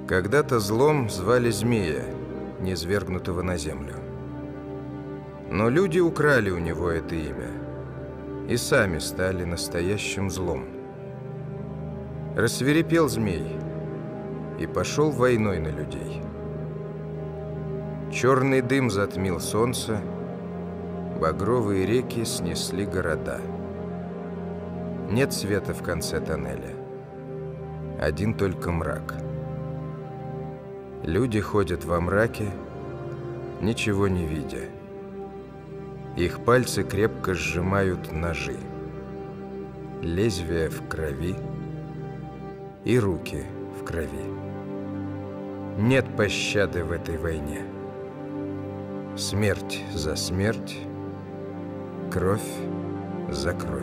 Когда-то злом звали змея, низвергнутого на землю. Но люди украли у него это имя и сами стали настоящим злом. Рассвирепел змей и пошел войной на людей. Черный дым затмил солнце, багровые реки снесли города. Нет света в конце тоннеля, один только мрак. Люди ходят во мраке, ничего не видя. Их пальцы крепко сжимают ножи, лезвия в крови и руки в крови. Нет пощады в этой войне. Смерть за смерть, кровь за кровь.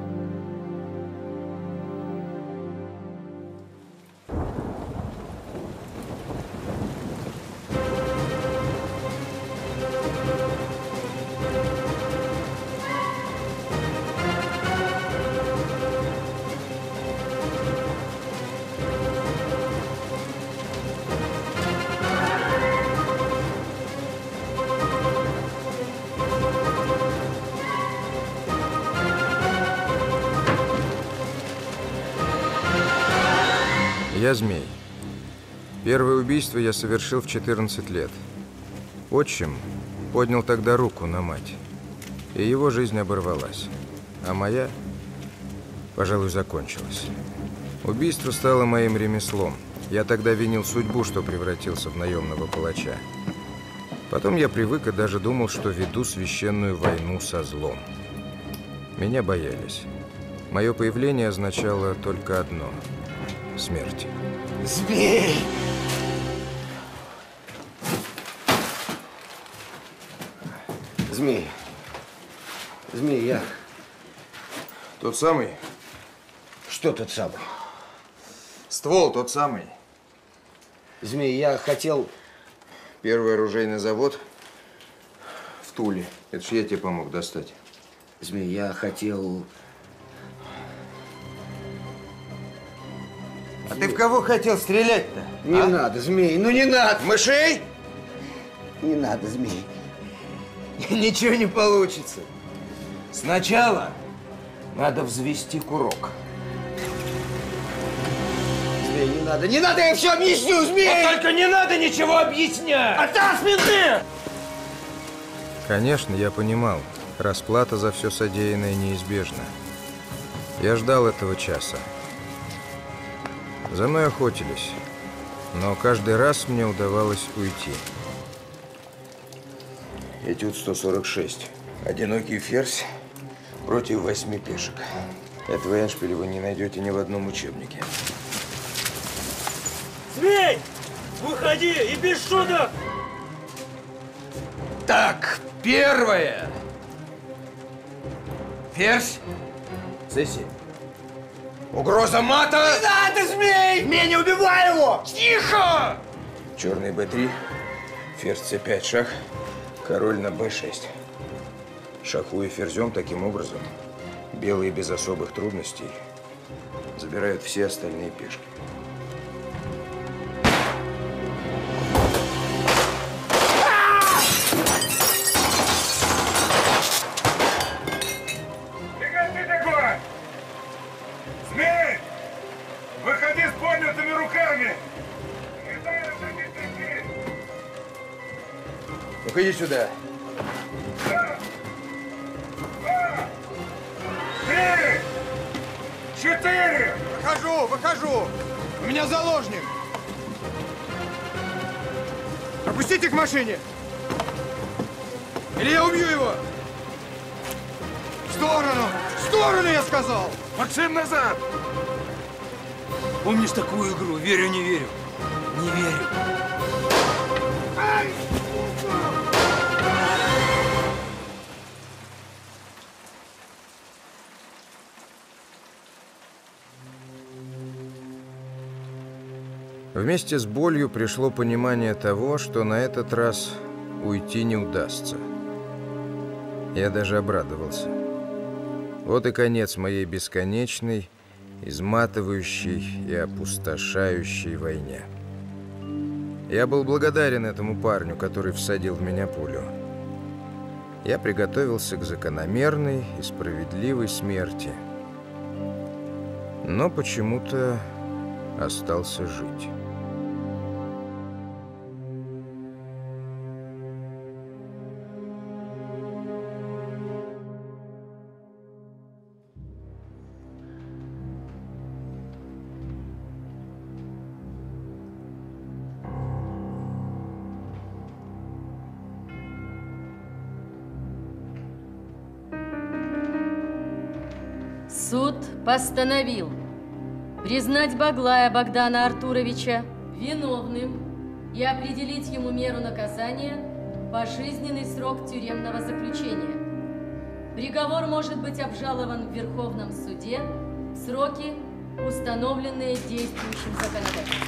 Я змей. Первое убийство я совершил в 14 лет. Отчим поднял тогда руку на мать, и его жизнь оборвалась, а моя, пожалуй, закончилась. Убийство стало моим ремеслом. Я тогда винил судьбу, что превратился в наемного палача. Потом я привык и даже думал, что веду священную войну со злом. Меня боялись. Мое появление означало только одно – смерть. Змей! Змей. Змей, я... Тот самый? Что тот самый? Ствол тот самый. Змей, я хотел... Первый оружейный завод в Туле. Это ж я тебе помог достать. Змей, я хотел... А ты в кого хотел стрелять-то? Не надо, Змей, ну не надо! Мышей? Не надо, Змей. Ничего не получится. Сначала надо взвести курок. Змей, не надо, не надо, я все объясню, Змей! Вот только не надо ничего объяснять! Оставь менты! Конечно, я понимал, расплата за все содеянное неизбежна. Я ждал этого часа. За мной охотились, но каждый раз мне удавалось уйти. Этюд 146. Одинокий ферзь против 8 пешек. Этого эндшпиля вы не найдете ни в одном учебнике. Змей! Выходи и без шуток! Так, первое. Ферзь. Сессия. Угроза мата! Не надо, Змей! Змей, не убивай его! Тихо! Черный Б3, ферзь С5 шах, король на Б6. Шахуя ферзем таким образом, белые без особых трудностей забирают все остальные пешки. Выходи с поднятыми руками! Ну-ка иди сюда. 3, 4! Выхожу! У меня заложник! Пропустите к машине! Или я убью его! В сторону, я сказал! Максим, назад! Помнишь такую игру? Верю, не верю. Не верю. Вместе с болью пришло понимание того, что на этот раз уйти не удастся. Я даже обрадовался. Вот и конец моей бесконечной, изматывающей и опустошающей войне. Я был благодарен этому парню, который всадил в меня пулю. Я приготовился к закономерной и справедливой смерти, но почему-то остался жить. Суд постановил признать Баглая Богдана Артуровича виновным и определить ему меру наказания – пожизненный срок тюремного заключения. Приговор может быть обжалован в Верховном суде в сроки, установленные действующим законодательством.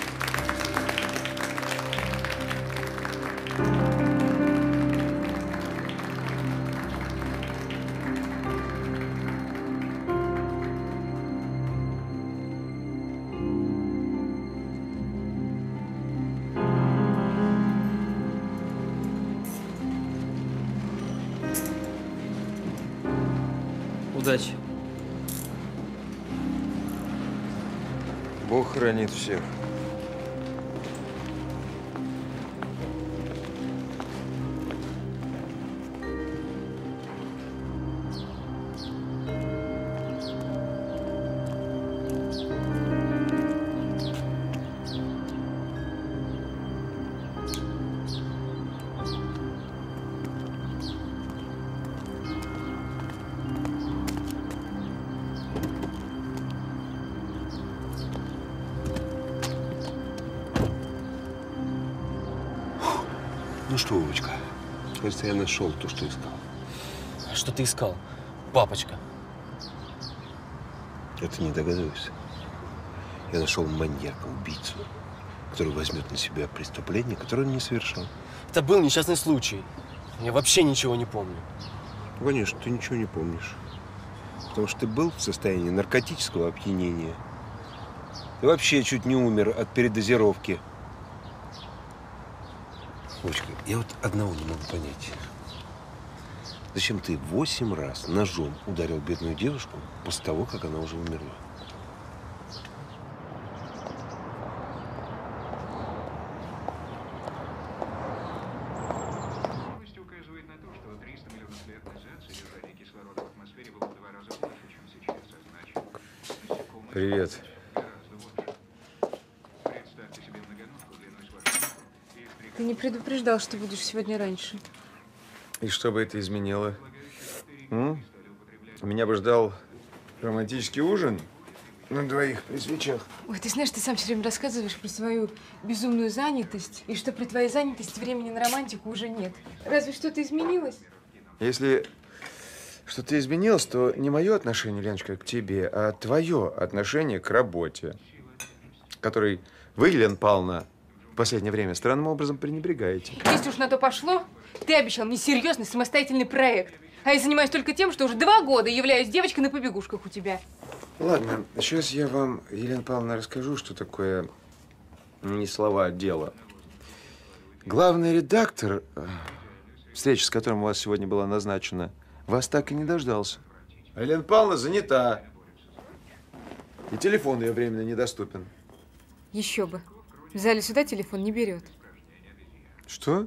Удачи. Бог хранит всех. Ну что, Вовочка, кажется, я нашел то, что искал. Что ты искал, папочка? Это не догадываешься. Я нашел маньяка, убийцу, который возьмет на себя преступление, которое он не совершал. Это был несчастный случай. Я вообще ничего не помню. Конечно, ты ничего не помнишь. Потому что ты был в состоянии наркотического опьянения. Ты вообще чуть не умер от передозировки. Вовочка, я вот одного не могу понять. Зачем ты 8 раз ножом ударил бедную девушку после того, как она уже умерла? Новости указывают на то, что 300 миллионов лет назад содержание кислорода в атмосфере было в 2 раза больше, чем сейчас. А значит, насекомых Привет. гораздо больше. Представьте себе многоножку длиной с вашу руку и в 3 Ты не предупреждал, что будешь сегодня раньше. И что бы это изменило? Меня бы ждал романтический ужин на двоих при свечах. Ой, ты знаешь, ты сам все время рассказываешь про свою безумную занятость, и что при твоей занятости времени на романтику уже нет. Разве что-то изменилось? Если что-то изменилось, то не мое отношение, Леночка, к тебе, а твое отношение к работе, которой вы, Елена Павловна, в последнее время странным образом пренебрегаете. Если уж на то пошло, ты обещал мне серьезный самостоятельный проект. А я занимаюсь только тем, что уже 2 года являюсь девочкой на побегушках у тебя. Ладно, сейчас я вам, Елена Павловна, расскажу, что такое не слова, а дело. Главный редактор, встреча с которым у вас сегодня была назначена, вас так и не дождался. А Елена Павловна занята. И телефон ее временно недоступен. Еще бы. В зале суда телефон не берет. Что?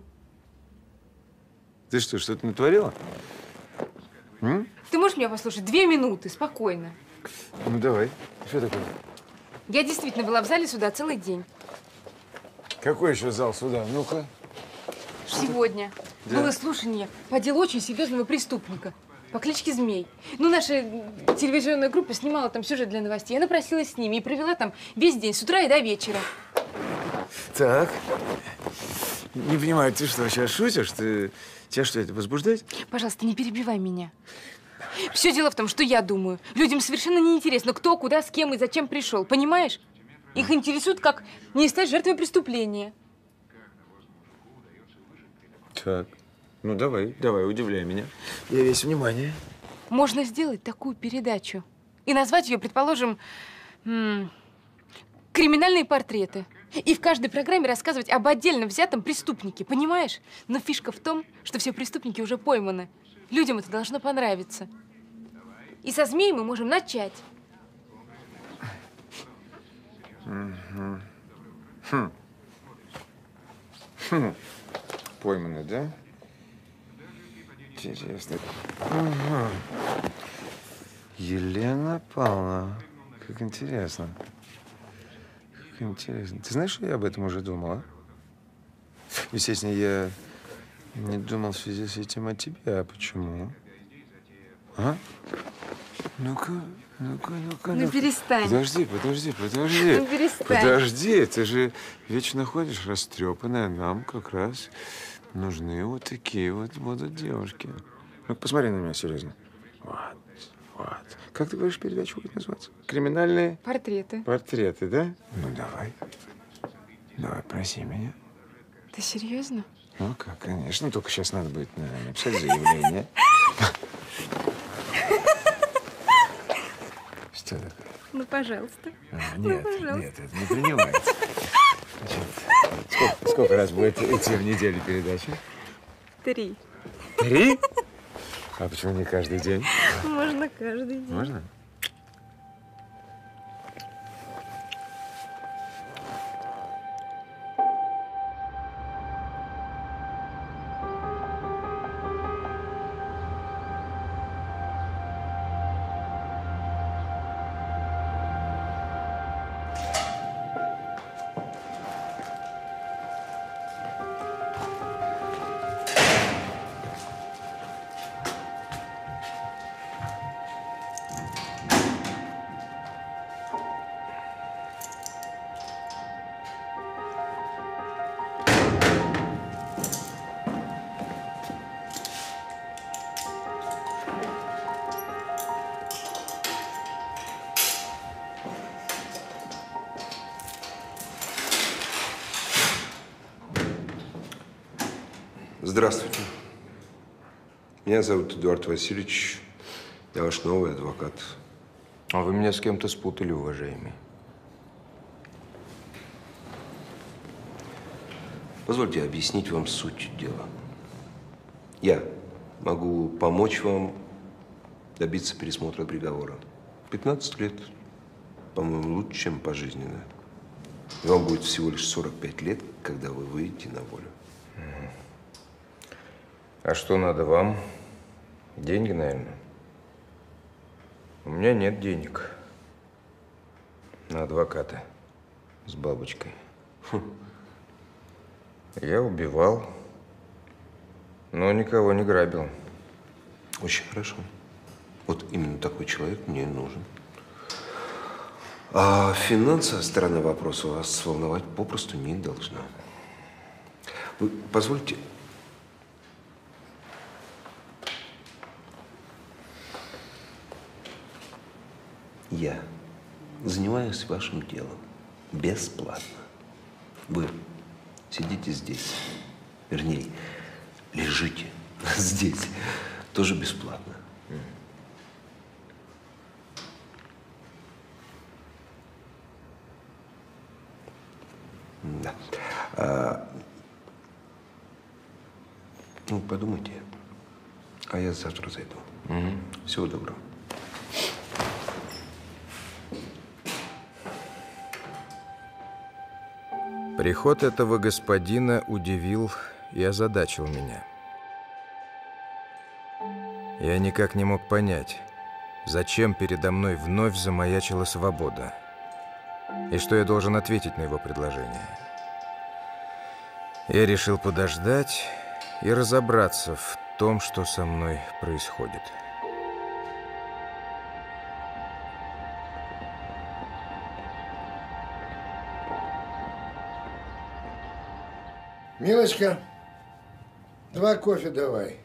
Ты что-то натворила? Ты можешь меня послушать 2 минуты, спокойно? Ну, давай. Что такое? Я действительно была в зале суда целый день. Какой еще зал суда? Ну-ка. Сегодня было слушание по делу очень серьезного преступника по кличке Змей. Ну, наша телевизионная группа снимала там сюжет для новостей. Я напросилась с ними и провела там весь день, с утра и до вечера. Так. Не понимаю, ты что, сейчас шутишь? Тебя что, это возбуждает? Пожалуйста, не перебивай меня. Все дело в том, что я думаю. Людям совершенно неинтересно, кто, куда, с кем и зачем пришел. Понимаешь? Их интересует, как не стать жертвой преступления. Так. Ну, давай, удивляй меня. Я весь внимание. Можно сделать такую передачу и назвать ее, предположим, «Криминальные портреты». И в каждой программе рассказывать об отдельно взятом преступнике, понимаешь? Но фишка в том, что все преступники уже пойманы. Людям это должно понравиться. И со змеей мы можем начать. Пойманы, да? Интересно. Елена Павловна. Как интересно. Как интересно. Ты знаешь, что я об этом уже думал, а? Естественно, я не думал в связи с этим о тебе. А почему? А? Ну-ка. Ну перестань. Подожди. Ну перестань. Подожди, ты же вечно ходишь растрепанная. Нам как раз нужны вот такие вот будут девушки. Ну посмотри на меня серьезно. Вот. Как ты говоришь, передача будет называться? Криминальные? Портреты. Портреты, да? Ну давай, проси меня. Ты серьезно? Ну как, конечно. Только сейчас надо будет написать заявление. Что такое? Ну, пожалуйста. Нет, это не принимается. Значит, сколько раз будет идти в неделю передача? 3. 3? А почему не каждый день? Можно каждый день. Можно? Здравствуйте. Меня зовут Эдуард Васильевич. Я ваш новый адвокат. А вы меня с кем-то спутали, уважаемый. Позвольте объяснить вам суть дела. Я могу помочь вам добиться пересмотра приговора. 15 лет, по-моему, лучше, чем пожизненно. И вам будет всего лишь 45 лет, когда вы выйдете на волю. А что надо вам? Деньги, наверное? У меня нет денег на адвоката с бабочкой. Я убивал, но никого не грабил. Очень хорошо. Вот именно такой человек мне нужен. А финансовая сторона вопроса вас волновать попросту не должна. Вы позвольте. Я занимаюсь вашим делом бесплатно. Вы сидите здесь, вернее, лежите здесь, тоже бесплатно. Да. Ну, подумайте, а я завтра зайду. Всего доброго. Приход этого господина удивил и озадачил меня. Я никак не мог понять, зачем передо мной вновь замаячила свобода, и что я должен ответить на его предложение. Я решил подождать и разобраться в том, что со мной происходит. Милочка, 2 кофе давай.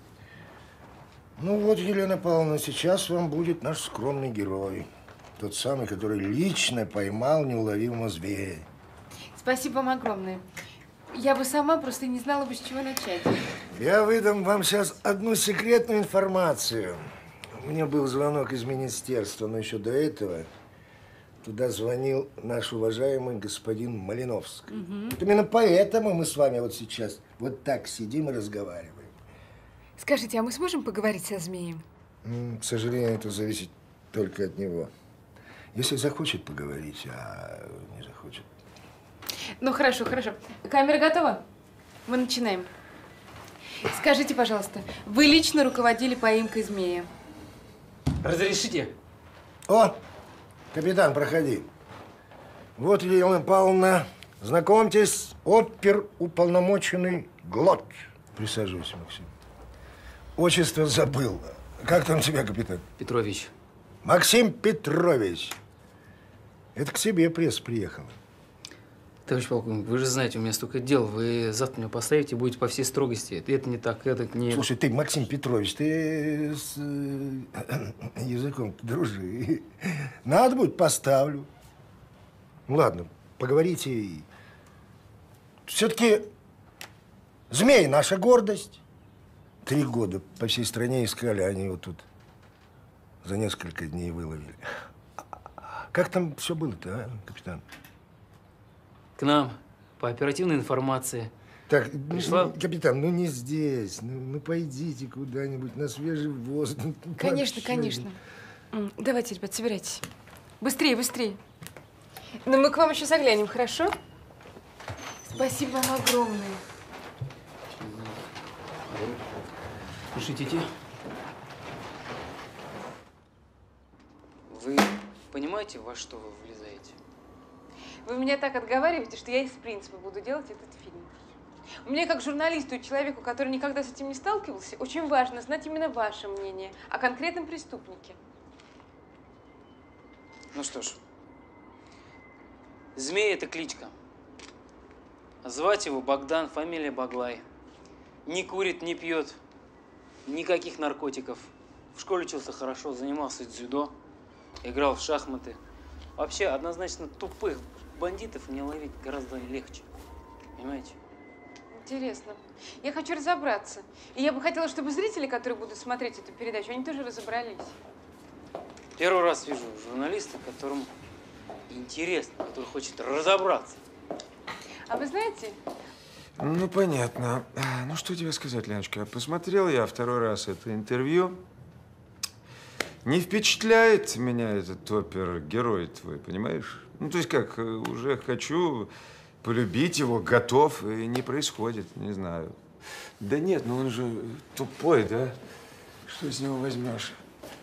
Ну вот, Елена Павловна, сейчас вам будет наш скромный герой. Тот самый, который лично поймал неуловимого зверя. Спасибо вам огромное. Я бы сама просто не знала бы, с чего начать. Я выдам вам сейчас одну секретную информацию. У меня был звонок из министерства, но еще до этого туда звонил наш уважаемый господин Малиновский. Вот именно поэтому мы с вами вот сейчас вот так сидим и разговариваем. Скажите, а мы сможем поговорить со змеем? К сожалению, это зависит только от него. Если захочет поговорить, а не захочет. Ну, хорошо, хорошо. Камера готова? Мы начинаем. Скажите, пожалуйста, вы лично руководили поимкой змея? Разрешите? О, капитан, проходи. Вот Елена Павловна, знакомьтесь, оперуполномоченный Глот. Присаживайся, Максим. Отчество забыл. Как там тебя, капитан? Петрович. Максим Петрович. Это к тебе пресса приехала. Товарищ полковник, вы же знаете, у меня столько дел. Вы завтра меня поставите и будете по всей строгости. Это не так, это не… Слушай, ты, Максим Петрович, ты с языком дружи. Надо будет, поставлю. Ну, ладно, поговорите. Все-таки змей – наша гордость. 3 года по всей стране искали, они его тут за несколько дней выловили. Как там все было-то, а, капитан? К нам по оперативной информации. Так, пришла… капитан, ну не здесь. Ну пойдите куда-нибудь на свежий воздух. Конечно, вообще. конечно. Давайте, ребят, собирайтесь. Быстрее, быстрее. Но мы к вам еще заглянем, хорошо? Спасибо вам огромное. Пишите. Вы понимаете, во что вы влезаете? Вы меня так отговариваете, что я из принципа буду делать этот фильм. Мне, как журналисту и человеку, который никогда с этим не сталкивался, очень важно знать именно ваше мнение о конкретном преступнике. Ну что ж, Змей – это кличка. Звать его Богдан, фамилия Баглай. Не курит, не пьет, никаких наркотиков. В школе учился хорошо, занимался дзюдо, играл в шахматы. Вообще, однозначно, тупых бандитов мне ловить гораздо легче. Понимаете? Интересно. Я хочу разобраться. И я бы хотела, чтобы зрители, которые будут смотреть эту передачу, они тоже разобрались. Первый раз вижу журналиста, которому интересно, который хочет разобраться. А вы знаете… Ну, понятно. Ну, что тебе сказать, Леночка? Посмотрел я 2-й раз это интервью. Не впечатляет меня этот опер-герой твой, понимаешь? Ну, то есть как, уже хочу полюбить его, готов, и не происходит, не знаю. Да нет, ну он же тупой, да? Что с него возьмешь?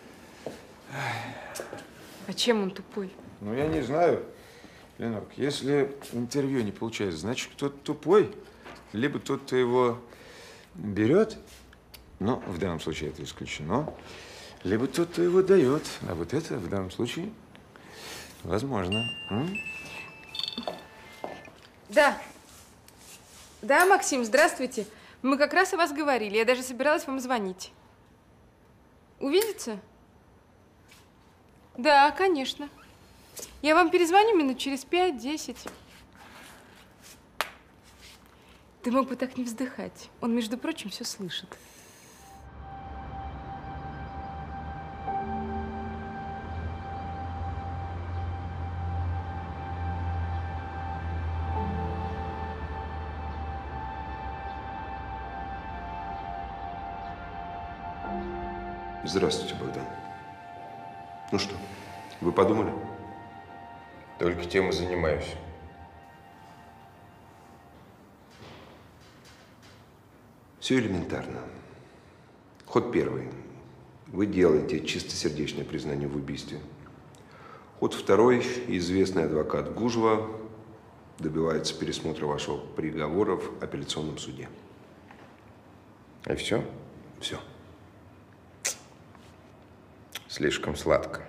А чем он тупой? Ну, я не знаю, Ленок. Если интервью не получается, значит, кто-то тупой. Либо тот, кто его берет, ну, в данном случае это исключено, либо тот, кто его дает. А вот это в данном случае возможно. Да. Да, Максим, здравствуйте. Мы как раз о вас говорили. Я даже собиралась вам звонить. Увидеться? Да, конечно. Я вам перезвоню минут через 5-10. Ты мог бы так не вздыхать. Он, между прочим, все слышит. Здравствуйте, Богдан. Ну что, вы подумали? Только тем и занимаюсь. Все элементарно. Ход первый. Вы делаете чистосердечное признание в убийстве. Ход второй. Известный адвокат Гужва добивается пересмотра вашего приговора в апелляционном суде. И все? Все. Слишком сладко.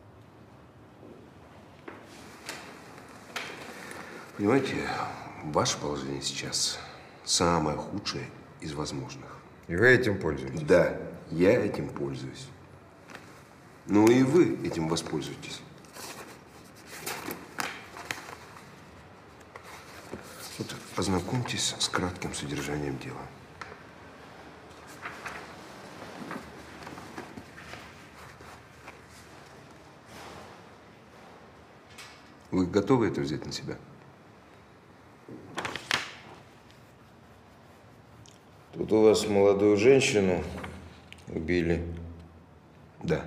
Понимаете, ваше положение сейчас самое худшее из возможных. И вы этим пользуетесь? Да, я этим пользуюсь. Ну и вы этим воспользуетесь. Вот, ознакомьтесь с кратким содержанием дела. готовы это взять на себя? Тут у вас молодую женщину убили. Да.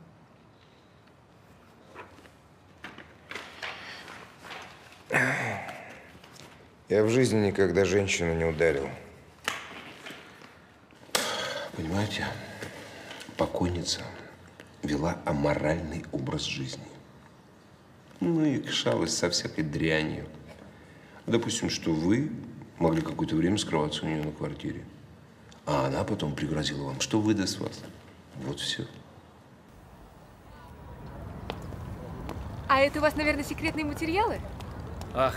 Я в жизни никогда женщину не ударил. Понимаете, покойница вела аморальный образ жизни. Ну и кшалась со всякой дрянью. Допустим, что вы могли какое-то время скрываться у нее на квартире. А она потом пригрозила вам, что выдаст вас. Вот все. А это у вас, наверное, секретные материалы? Ах,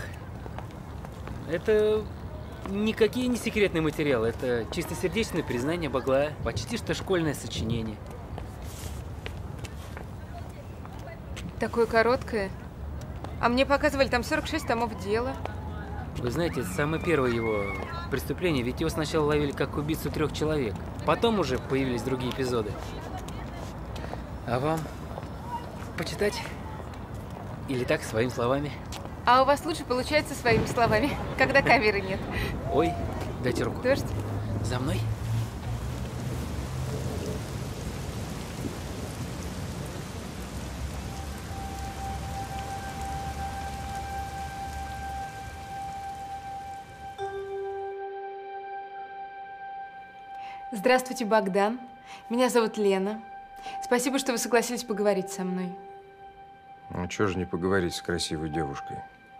это никакие не секретные материалы. Это чистосердечное признание Баглая. Почти что школьное сочинение. Такое короткое. А мне показывали там 46 томов дела. Вы знаете, это самое первое его преступление, ведь его сначала ловили как убийцу 3 человек. Потом уже появились другие эпизоды. А вам почитать? Или так, своими словами? А у вас лучше получается своими словами, когда камеры нет. Ой, дайте руку. Дождь. За мной. Здравствуйте, Богдан. Меня зовут Лена. Спасибо, что вы согласились поговорить со мной. Ну, чего же не поговорить с красивой девушкой?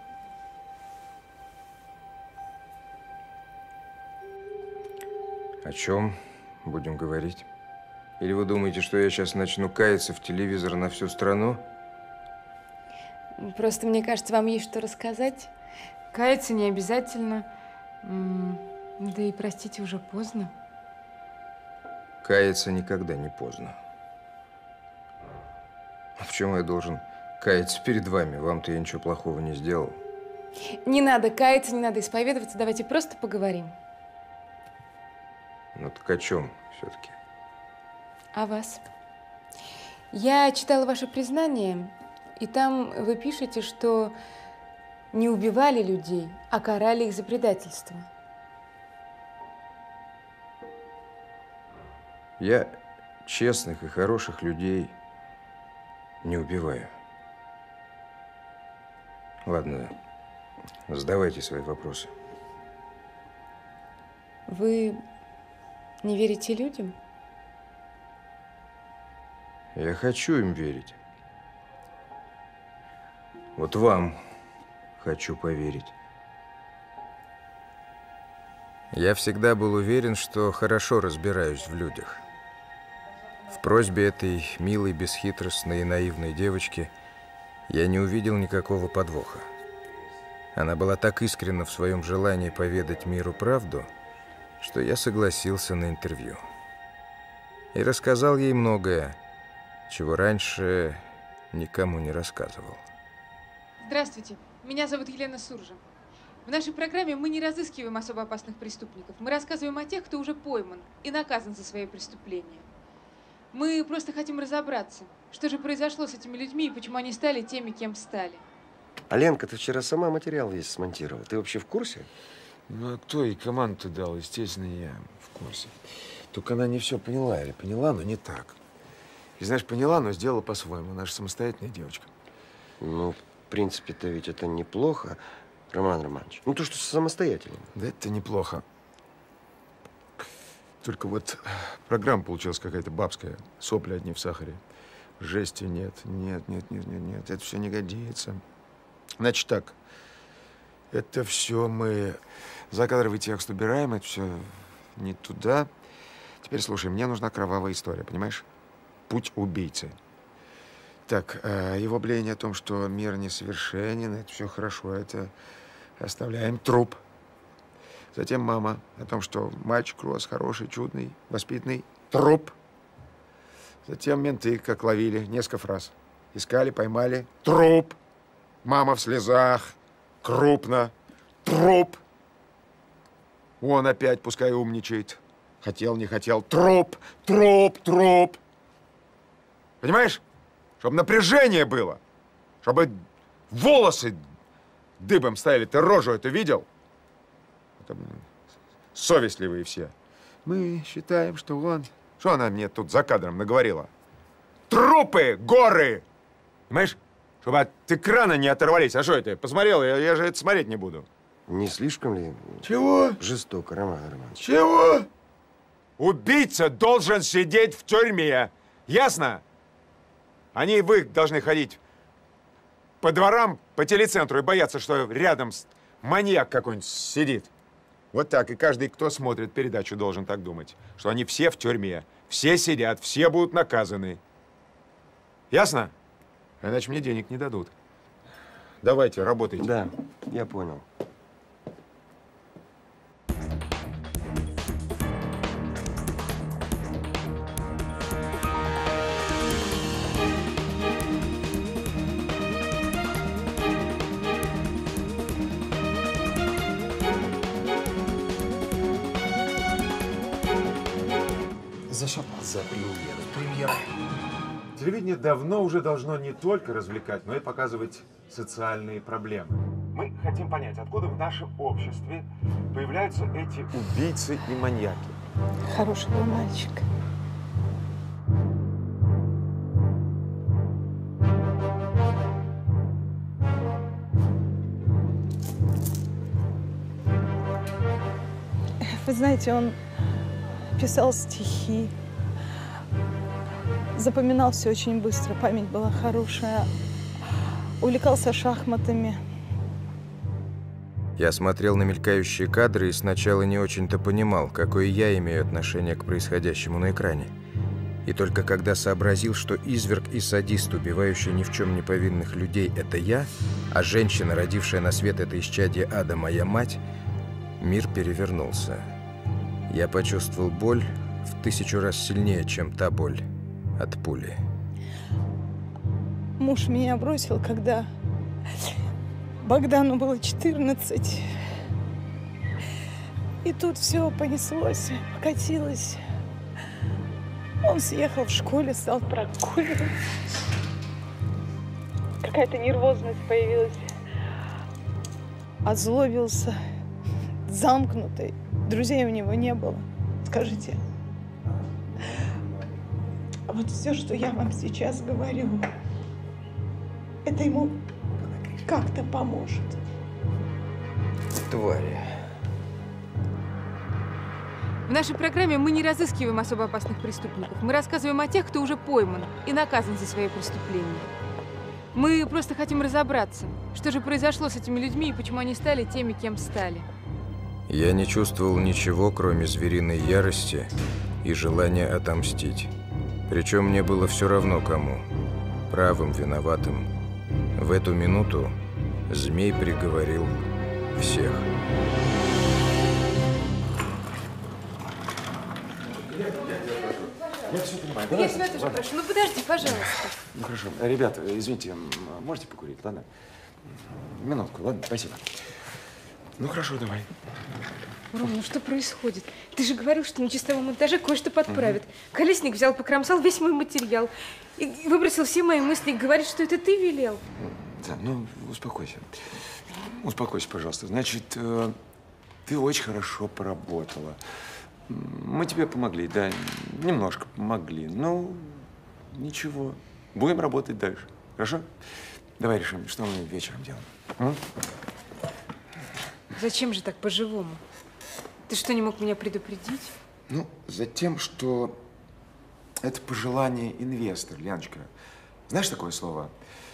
О чем будем говорить? Или вы думаете, что я сейчас начну каяться в телевизор на всю страну? Просто мне кажется, вам есть что рассказать. Каяться не обязательно. Да и, простите, уже поздно. Каяться никогда не поздно. А почему я должен каяться перед вами? Вам-то я ничего плохого не сделал. Не надо каяться, не надо исповедоваться. Давайте просто поговорим. Ну так о чем все-таки? О вас. Я читала ваше признание, и там вы пишете, что не убивали людей, а карали их за предательство. Я честных и хороших людей не убиваю. Ладно, задавайте свои вопросы. Вы не верите людям? Я хочу им верить. Вот вам хочу поверить. Я всегда был уверен, что хорошо разбираюсь в людях. В просьбе этой милой, бесхитростной и наивной девочки я не увидел никакого подвоха. Она была так искренна в своем желании поведать миру правду, что я согласился на интервью. И рассказал ей многое, чего раньше никому не рассказывал. Здравствуйте, меня зовут Елена Суржа. В нашей программе мы не разыскиваем особо опасных преступников. Мы рассказываем о тех, кто уже пойман и наказан за свои преступления. Мы просто хотим разобраться, что же произошло с этими людьми и почему они стали теми, кем стали. А Ленка, ты вчера сама материал весь смонтировала. Ты вообще в курсе? Ну, а кто ей команду дал? Естественно, я в курсе. Только она не все поняла. Или поняла, но не так. И знаешь, поняла, но сделала по-своему. Она же самостоятельная девочка. Ну, в принципе-то ведь это неплохо, Роман Романович. Ну, то, что самостоятельно. Да это неплохо. Только вот программа получилась какая-то бабская. Сопли одни в сахаре. Жести нет. Нет. Это все не годится. Значит так. Это все мы закадровый текст убираем. Это все не туда. Теперь слушай, мне нужна кровавая история, понимаешь? Путь убийцы. Так, явление о том, что мир несовершенен, это все хорошо, это оставляем. Труп. Затем мама о том, что мальчик рос хороший, чудный, воспитанный. Труп. Затем менты, как ловили, несколько фраз. Искали, поймали. Труп. Мама в слезах. Крупно. Труп. Он опять, пускай умничает. Хотел, не хотел. Труп. Понимаешь? Чтобы напряжение было. Чтобы волосы дыбом стояли. Ты рожу эту видел? Это, совестливые все. Мы считаем, что он... Что она мне тут за кадром наговорила? Трупы, горы! Понимаешь? Чтобы от экрана не оторвались. А что это? Посмотрел, я же это смотреть не буду. Не слишком ли Чего? жестоко, Роман Романович? Чего? Убийца должен сидеть в тюрьме. Ясно? Они, вы должны ходить по дворам, по телецентру и бояться, что рядом маньяк какой-нибудь сидит. Вот так. И каждый, кто смотрит передачу, должен так думать, что они все в тюрьме. Все сидят, все будут наказаны. Ясно? Иначе мне денег не дадут. Давайте, работайте. Да, я понял. За что? За премьеру. Премьера. Телевидение давно уже должно не только развлекать, но и показывать социальные проблемы. Мы хотим понять, откуда в нашем обществе появляются эти убийцы и маньяки. Хороший был мальчик. Вы знаете, он писал стихи, запоминал все очень быстро, память была хорошая, увлекался шахматами. Я смотрел на мелькающие кадры и сначала не очень-то понимал, какое я имею отношение к происходящему на экране. И только когда сообразил, что изверг и садист, убивающий ни в чем не повинных людей, это я, а женщина, родившая на свет это исчадие ада, моя мать, мир перевернулся. Я почувствовал боль в 1000 раз сильнее, чем та боль от пули. Муж меня бросил, когда Богдану было 14. И тут все понеслось, покатилось. Он съехал в школе, стал прогуливать. Какая-то нервозность появилась. Озлобился, замкнутый. Друзей у него не было. Скажите, вот все, что я вам сейчас говорю, это ему как-то поможет. Твари. В нашей программе мы не разыскиваем особо опасных преступников. Мы рассказываем о тех, кто уже пойман и наказан за свои преступления. Мы просто хотим разобраться, что же произошло с этими людьми и почему они стали теми, кем стали. Я не чувствовал ничего, кроме звериной ярости и желания отомстить. Причем мне было все равно кому. Правым, виноватым. В эту минуту змей приговорил всех. Я все понимаю. Я тебя тоже прошу, ну подожди, пожалуйста. Ну хорошо. Ребята, извините, можете покурить, ладно? Минутку, ладно? Спасибо. Ну хорошо, давай. Ром, ну что происходит? Ты же говорил, что на чистовом монтаже кое-что подправят. Колесник взял, покромсал весь мой материал. И выбросил все мои мысли и говорит, что это ты велел. Да, ну успокойся. Успокойся, пожалуйста. Значит, ты очень хорошо поработала. Мы тебе помогли, да, немножко помогли. Ну, ничего. Будем работать дальше. Хорошо? Давай решим, что мы вечером делаем. Зачем же так по-живому? Ты что, не мог меня предупредить? Ну, затем, что это пожелание инвестор, Леночка. Знаешь такое слово?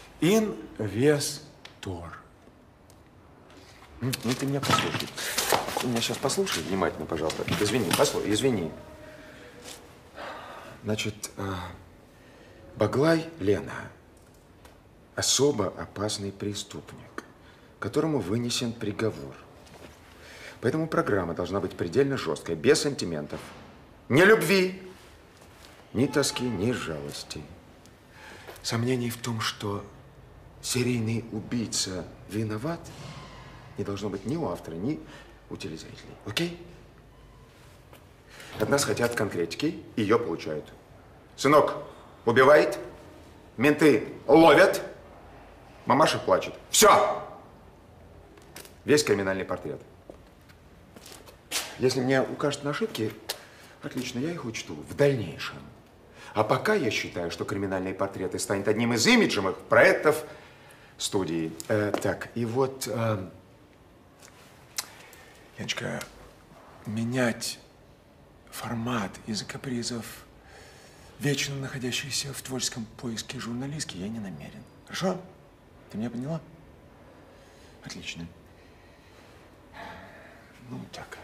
Инвестор. Ну, ты меня послушай. Ты меня сейчас послушай внимательно, пожалуйста. Извини, послушай, извини. Значит, Баглай Лена – особо опасный преступник, которому вынесен приговор. Поэтому программа должна быть предельно жесткой, без сантиментов. Ни любви, ни тоски, ни жалости. Сомнений в том, что серийный убийца виноват, не должно быть ни у автора, ни у телезрителей. Окей? От нас хотят конкретики, ее получают. Сынок убивает, менты ловят, Мамаша плачет. Все! Весь криминальный портрет. Если мне укажут на ошибки, отлично, я их учту в дальнейшем. А пока я считаю, что криминальные портреты станет одним из имиджевых проектов студии. Так, и вот, Яночка, менять формат из-за капризов вечно находящейся в творческом поиске журналистки я не намерен. Хорошо? Ты меня поняла? Отлично. Ну, так.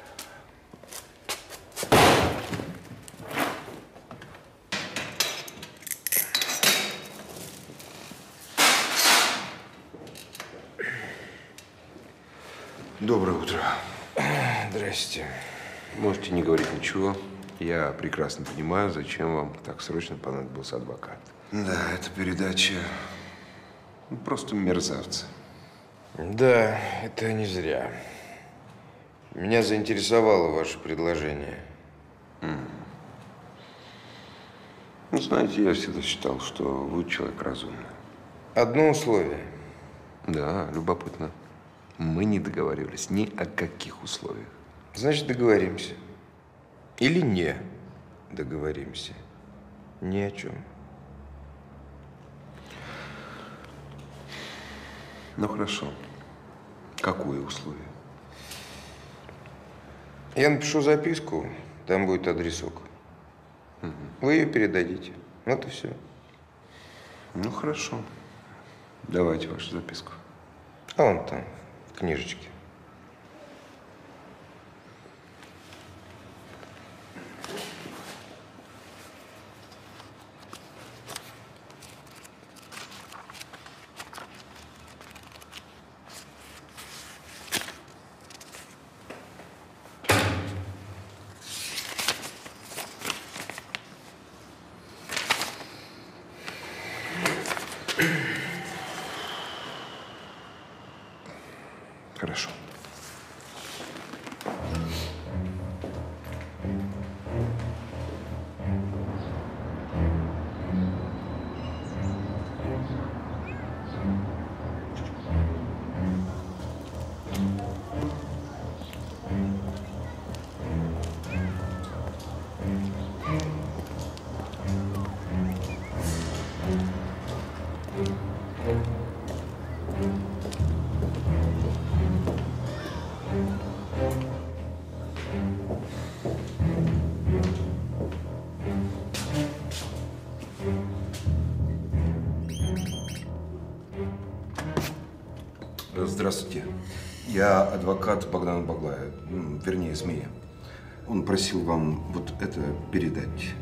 Доброе утро. Здрасте. Можете не говорить ничего. Я прекрасно понимаю, зачем вам так срочно понадобился адвокат. Да, эта передача просто мерзавцы. Да, это не зря. Меня заинтересовало ваше предложение. Ну, знаете, я всегда считал, что вы человек разумный. Одно условие. Да, любопытно. Мы не договаривались ни о каких условиях. Значит, договоримся. Или не договоримся. Ни о чем. Ну, хорошо. Какое условие? Я напишу записку, там будет адресок. Вы ее передадите. Вот и все. Ну, хорошо. Давайте вашу записку. А вон там, в книжечке. Хорошо. Здравствуйте. Я адвокат Богдана Баглая, вернее, Змея. Он просил вам вот это передать.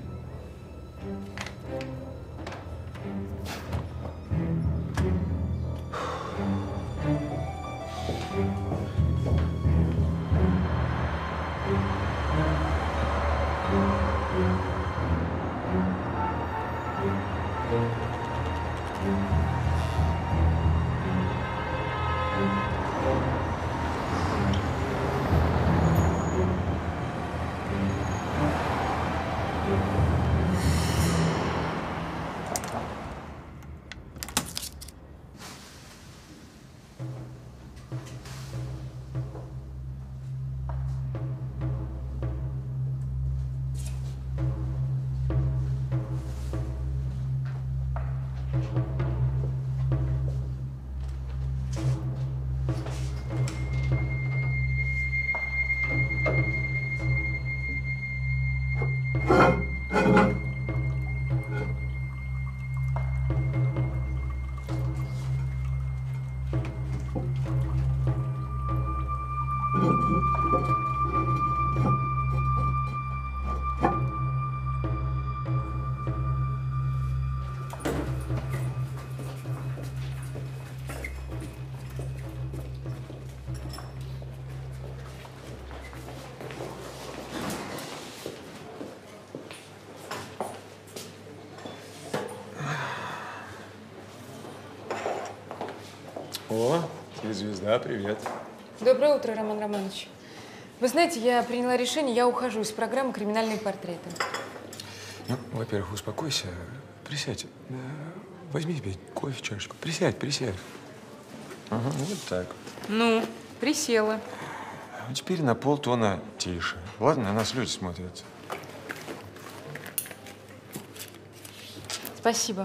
О, телезвезда, привет. Доброе утро, Роман Романович. Вы знаете, я приняла решение, я ухожу из программы «Криминальные портреты». Ну, во-первых, успокойся. Присядь. Возьми себе кофе, чашечку. Присядь, присядь. Ага, вот так. Ну, присела. А теперь на полтона тише. Ладно, на нас люди смотрят. Спасибо.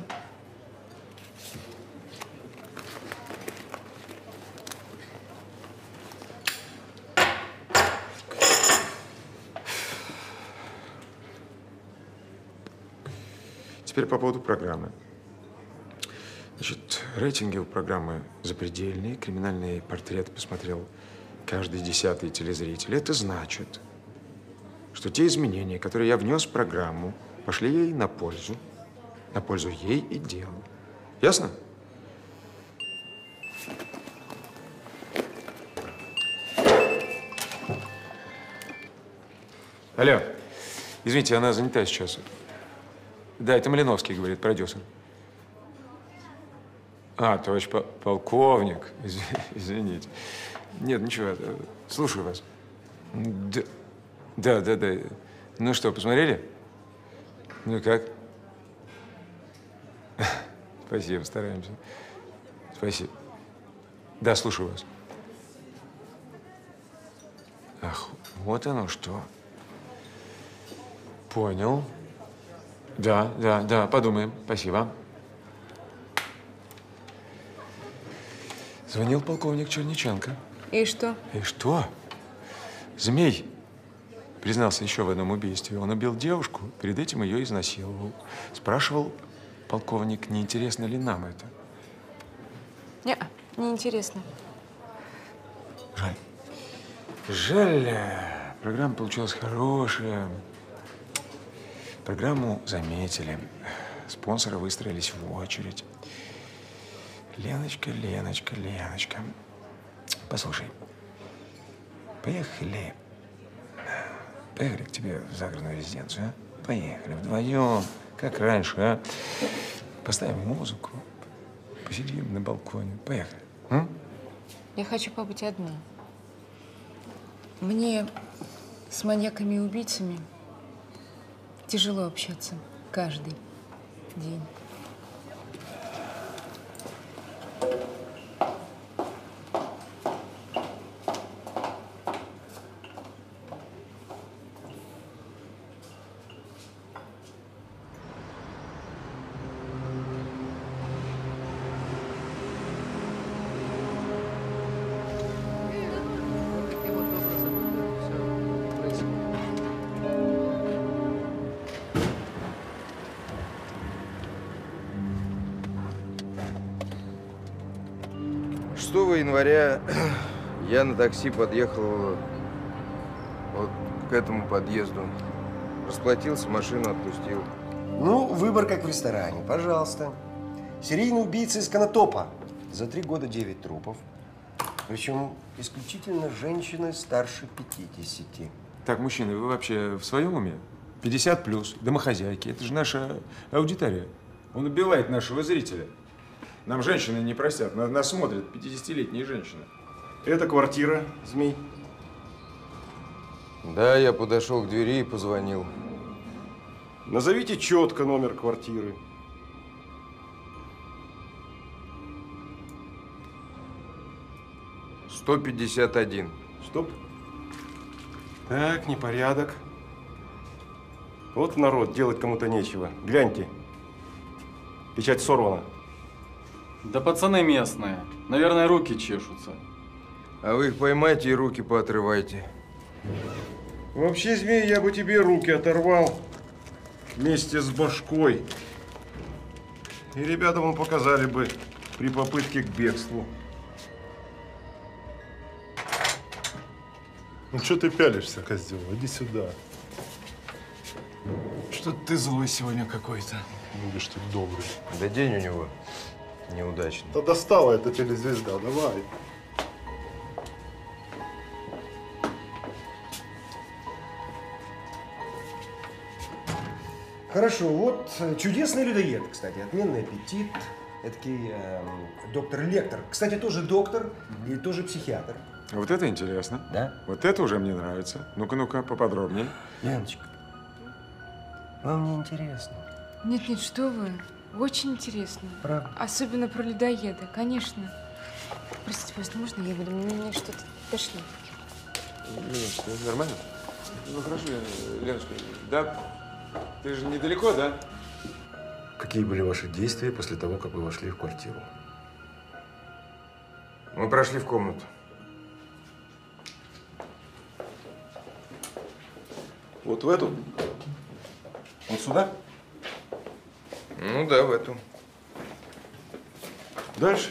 Теперь по поводу программы. Значит, рейтинги у программы запредельные. Криминальные портреты посмотрел каждый 10-й телезритель. Это значит, что те изменения, которые я внес в программу, пошли ей на пользу ей и делу. Ясно? Алло. Извините, она занята сейчас. Да, это Малиновский, говорит, продюсер. А, товарищ полковник. Извините. Нет, ничего. Слушаю вас. Да. Ну что, посмотрели? Ну и как? Спасибо, стараемся. Спасибо. Да, слушаю вас. Ах, вот оно что. Понял. Да, подумаем. Спасибо. Звонил полковник Черниченко. И что? И что? Змей признался еще в одном убийстве. Он убил девушку, перед этим ее изнасиловал. Спрашивал полковник, не интересно ли нам это? Не интересно. Жаль. Программа получилась хорошая. Программу заметили. Спонсоры выстроились в очередь. Леночка. Послушай, поехали к тебе в загородную резиденцию, а? Поехали вдвоем, как раньше, а? Поставим музыку, посидим на балконе. Поехали. Я хочу побыть одна. Мне с маньяками и убийцами тяжело общаться каждый день. Января я на такси подъехал вот к этому подъезду. Расплатился, машину отпустил. Ну, выбор как в ресторане. Пожалуйста. Серийный убийца из Конотопа. За 3 года 9 трупов. Причем исключительно женщины старше 50. Так, мужчины, вы вообще в своем уме? 50+, домохозяйки. Это же наша аудитория. Он убивает нашего зрителя. Нам женщины не простят. Нас смотрят 50-летние женщины. Это квартира, Змей? Да, я подошел к двери и позвонил. Назовите четко номер квартиры. – 151. Стоп. Так, непорядок. Вот народ, делать кому-то нечего. Гляньте. Печать сорвана. Да пацаны местные. Наверное, руки чешутся. А вы их поймайте и руки поотрывайте. Вообще, Змей, я бы тебе руки оторвал вместе с башкой. И ребята вам показали бы при попытке к бегству. Ну что ты пялишься, козел? Иди сюда. Что-то ты злой сегодня какой-то. Будешь ты добрый. Да день у него неудачный. Да достала эта телезвезда, давай. Хорошо, вот чудесный людоед, кстати, отменный аппетит. Эдакий доктор-лектор. Кстати, тоже доктор и тоже психиатр. Вот это интересно. Да? Вот это уже мне нравится. Ну-ка, поподробнее. Яночка, вам не интересно? Нет, что вы. Очень интересно. Правда? Особенно про людоеда, конечно. Простите, пожалуйста, можно я буду? Мне что-то тошнит. Леночка, нормально? Ну хорошо, Леночка. Да? Ты же недалеко, да? Какие были ваши действия после того, как вы вошли в квартиру? Мы прошли в комнату. Вот в эту? Вот сюда? Ну да, в эту. Дальше?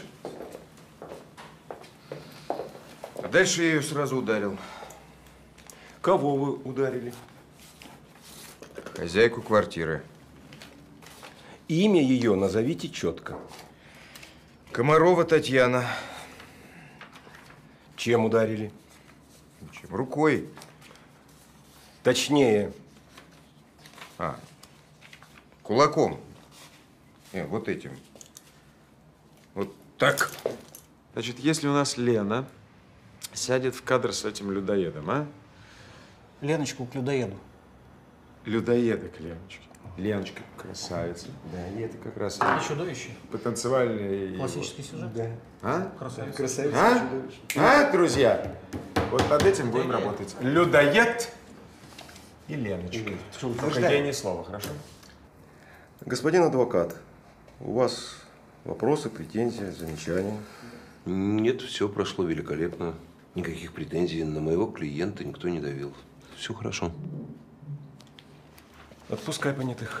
А дальше я ее сразу ударил. Кого вы ударили? Хозяйку квартиры. Имя ее назовите четко. Комарова Татьяна. Чем ударили? Чем? Рукой. Точнее. Кулаком. Вот этим. Вот так. Значит, если у нас Лена сядет в кадр с этим людоедом, а? Леночку к людоеду. Людоеда к Леночке. Леночка красавица. Да, и это как раз... И чудовище. Потанцевальный... Классический сюжет. Да. А? Красавица. Красавица, чудовище. А, друзья? Вот над этим будем работать. Людоед и Леночка. Только я ни слова, хорошо? Господин адвокат, у вас вопросы, претензии, замечания? Нет, все прошло великолепно. Никаких претензий на моего клиента никто не давил. Все хорошо. Отпускай понятых.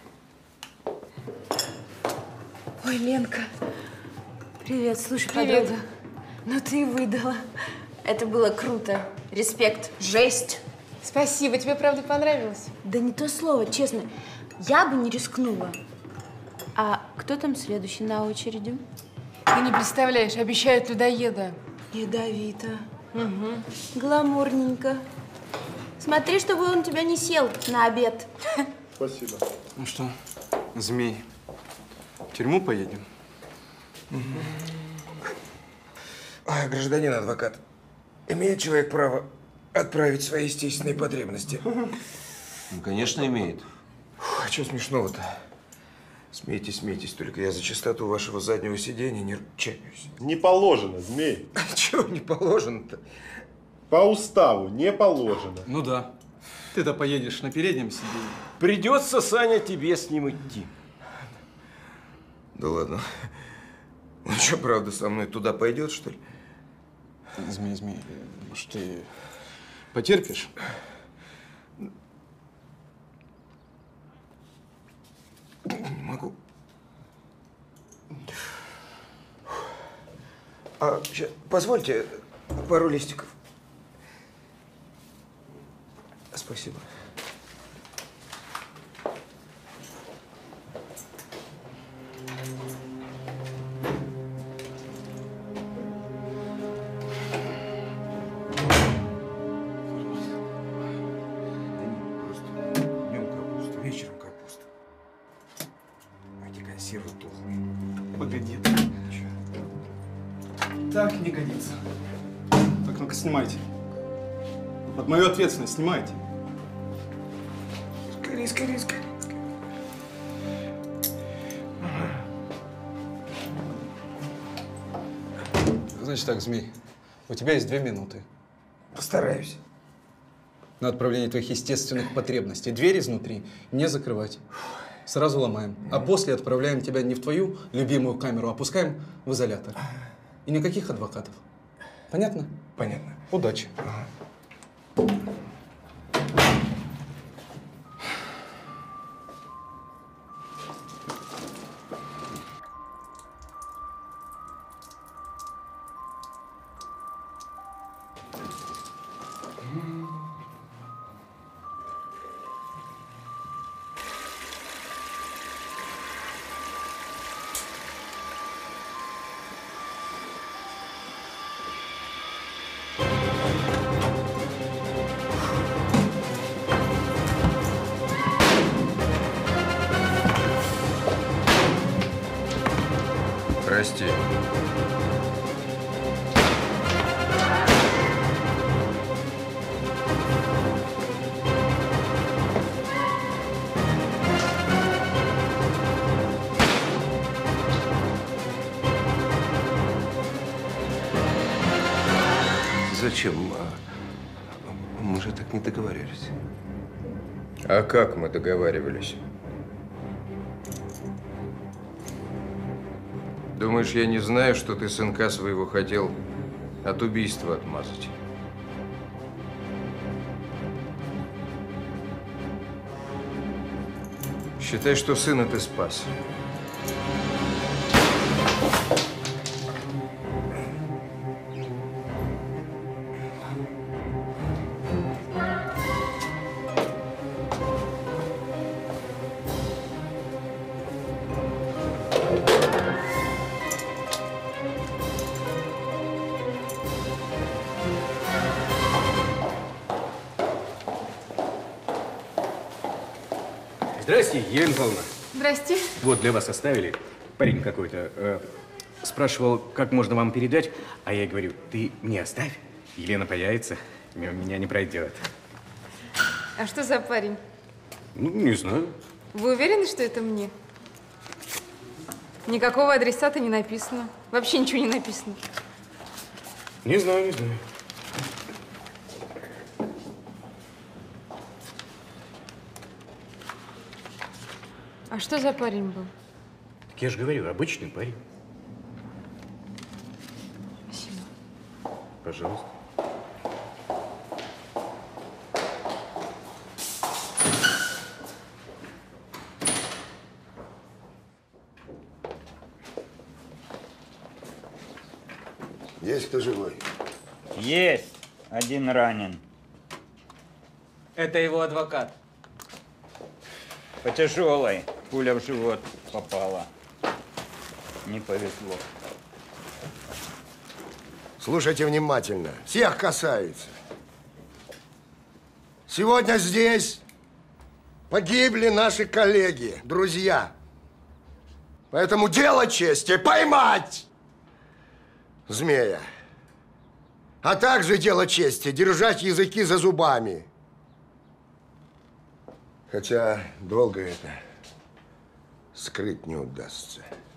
Ой, Ленка. Привет, слушай, Привет. подруга. Ну ты выдала. Это было круто. Респект. Жесть. Спасибо, тебе правда понравилось? Да не то слово, честно. Я бы не рискнула. А кто там следующий на очереди? Ты не представляешь, обещают людоеда. Ядовито. Угу. Гламурненько. Смотри, чтобы он тебя не сел на обед. Спасибо. Ну что, змей, в тюрьму поедем? Гражданин адвокат, имеет человек право отправить свои естественные потребности? Ну, конечно, имеет. А что смешного-то? Смейтесь, смейтесь, только я за чистоту вашего заднего сиденья не ручаюсь. Не положено, змей. Чего не положено-то? По уставу не положено. Ну да. Ты-то поедешь на переднем сиденье. Придется, Саня, тебе с ним идти. Да ладно. Он что, правда, со мной туда пойдет, что ли? Змей, может, ты потерпишь? Не могу. Сейчас, позвольте пару листиков. Спасибо. Днем капуста, вечером капуста. Эти консервы тухлые. Погоди. Так не годится. Так, ну-ка, снимайте. Под мою ответственность снимайте. Скорее, скорее, скорее. Значит так, Змей, у тебя есть 2 минуты. Постараюсь. На отправление твоих естественных потребностей. Дверь изнутри не закрывать. Сразу ломаем. А после отправляем тебя не в твою любимую камеру, а опускаем в изолятор. И никаких адвокатов. Понятно? Понятно. Удачи. Прости. Зачем? Мы же так не договаривались. А как мы договаривались? Думаешь, я не знаю, что ты сынка своего хотел от убийства отмазать? Считай, что сына ты спас. Здрасте, Елена Павловна. Здрасте. Вот, для вас оставили. Парень какой-то спрашивал, как можно вам передать, а я говорю, ты мне оставь, Елена появится, мимо меня не пройдет. А что за парень? Ну, не знаю. Вы уверены, что это мне? Никакого адресата не написано. Вообще ничего не написано. Не знаю, не знаю. А что за парень был? Так я же говорю, обычный парень. Спасибо. Пожалуйста. Есть кто живой? Есть. Один ранен. Это его адвокат. По тяжелой. Пуля в живот попала. Не повезло. Слушайте внимательно. Всех касается. Сегодня здесь погибли наши коллеги, друзья. Поэтому дело чести поймать змея. А также дело чести держать языки за зубами. Хотя долго это скрыть не удастся.